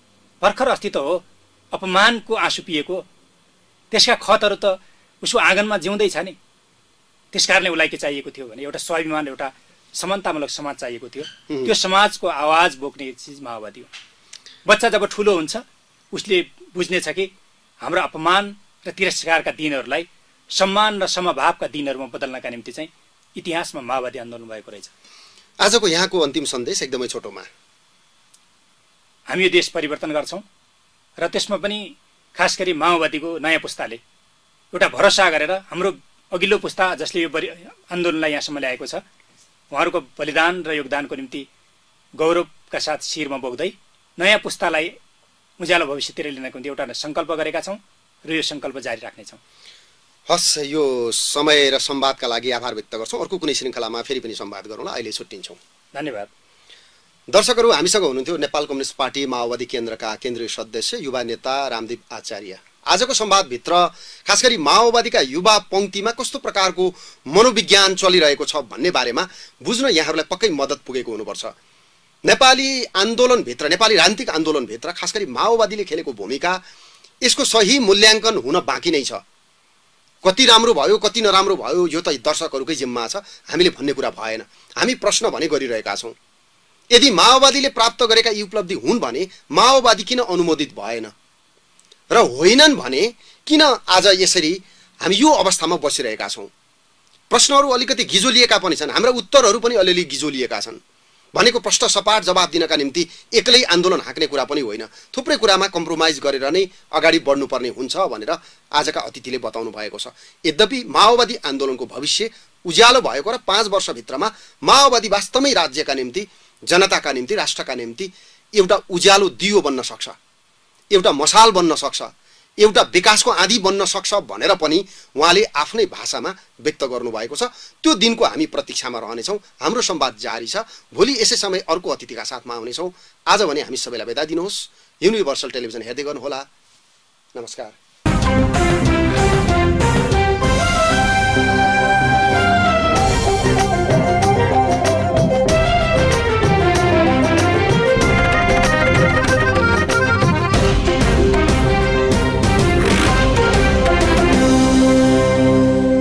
भर्खर अस्ति त हो अपमानको आँसु पिएको, त्यसका खतहरू त उसको आँगनमा जिउँदैछ नि। त्यसकारणले उसलाई के चाहिएको थियो भने एउटा स्वाभिमान, एउटा समानतामूलक समाज चाहिएको थियो। त्यो समाजको आवाज बोक्ने चिज माओवादी हो। बच्चा जब ठुलो हुन्छ उसले बुझ्नेछ कि हाम्रो अपमान र तिरस्कारका दिनहरूलाई सम्मान र समभावका दिनहरूमा बदल्नका निम्ति चाहिँ इतिहासमा माओवादी आन्दोलन भएको रहेछ। आजको यहाँको अन्तिम सन्देश एकदमै छोटोमा। हामी यो देश परिवर्तन गर्छौँ र त्यसमा पनि खास गरी माओवादीको नयाँ पुस्ताले एउटा भरोसा गरेर हाम्रो अघिल्लो पुस्ता जसले यो आन्दोलनलाई यहाँसम्म ल्याएको छ उहाँहरूको बलिदान र योगदानको निम्ति गौरवका साथ शिरमा बोक्दै नयाँ पुस्तालाई उज्यालो भविष्यतिर लिनको निम्ति एउटा सङ्कल्प गरेका छौँ र यो सङ्कल्प जारी राख्नेछौँ। हस्, यो समय र संवादका लागि आभार व्यक्त गर्छौँ। अर्को कुनै श्रृङ्खलामा फेरि पनि संवाद गरौँला। अहिले छुट्टिन्छौँ। धन्यवाद। दर्शकहरू, हामीसँग हुनुहुन्थ्यो नेपाल कम्युनिस्ट पार्टी माओवादी केन्द्रका केन्द्रीय सदस्य युवा नेता रामदीप आचार्य। आजको संवादभित्र खास गरी माओवादीका युवा पङ्क्तिमा कस्तो प्रकारको मनोविज्ञान चलिरहेको छ भन्ने बारेमा बुझ्न यहाँहरूलाई पक्कै मद्दत पुगेको हुनुपर्छ। नेपाली आन्दोलनभित्र, नेपाली राजनीतिक आन्दोलनभित्र खास गरी माओवादीले खेलेको भूमिका, यसको सही मूल्याङ्कन हुन बाँकी नै छ। कति राम्रो भयो कति नराम्रो भयो यो त दर्शकहरूकै जिम्मा छ, हामीले भन्ने कुरा भएन। हामी प्रश्न भने गरिरहेका छौँ, यदि माओवादीले प्राप्त गरेका यी उपलब्धि हुन् भने माओवादी किन अनुमोदित भएन र होइनन् भने किन आज यसरी हामी यो अवस्थामा बसिरहेका छौँ? प्रश्नहरू अलिकति गिजोलिएका पनि छन्, हाम्रा उत्तरहरू पनि अलिअलि गिजोलिएका छन्। भनेको प्रश्न सपाट जवाब दिनका निम्ति एक्लै आन्दोलन हाँक्ने कुरा पनि होइन, थुप्रै कुरामा कम्प्रोमाइज गरेर नै अगाडि बढ्नुपर्ने हुन्छ भनेर आजका अतिथिले बताउनु भएको छ। यद्यपि माओवादी आन्दोलनको भविष्य उज्यालो भएको र पाँच वर्षभित्रमा माओवादी वास्तवमै राज्यका निम्ति, जनताका निम्ति, राष्ट्रका निम्ति एउटा उज्यालो दियो बन्न सक्छ, एउटा मसाल बन्न सक्छ, एउटा विकासको आँधी बन्न सक्छ भनेर पनि उहाँले आफ्नै भाषामा व्यक्त गर्नुभएको छ। त्यो दिनको हामी प्रतीक्षामा रहनेछौँ। हाम्रो संवाद जारी छ। भोलि यसै समय अर्को अतिथिका साथमा आउनेछौँ। आज भने हामी सबैलाई बिदा दिनुहोस्। युनिभर्सल टेलिभिजन हेर्दै गर्नुहोला। नमस्कार।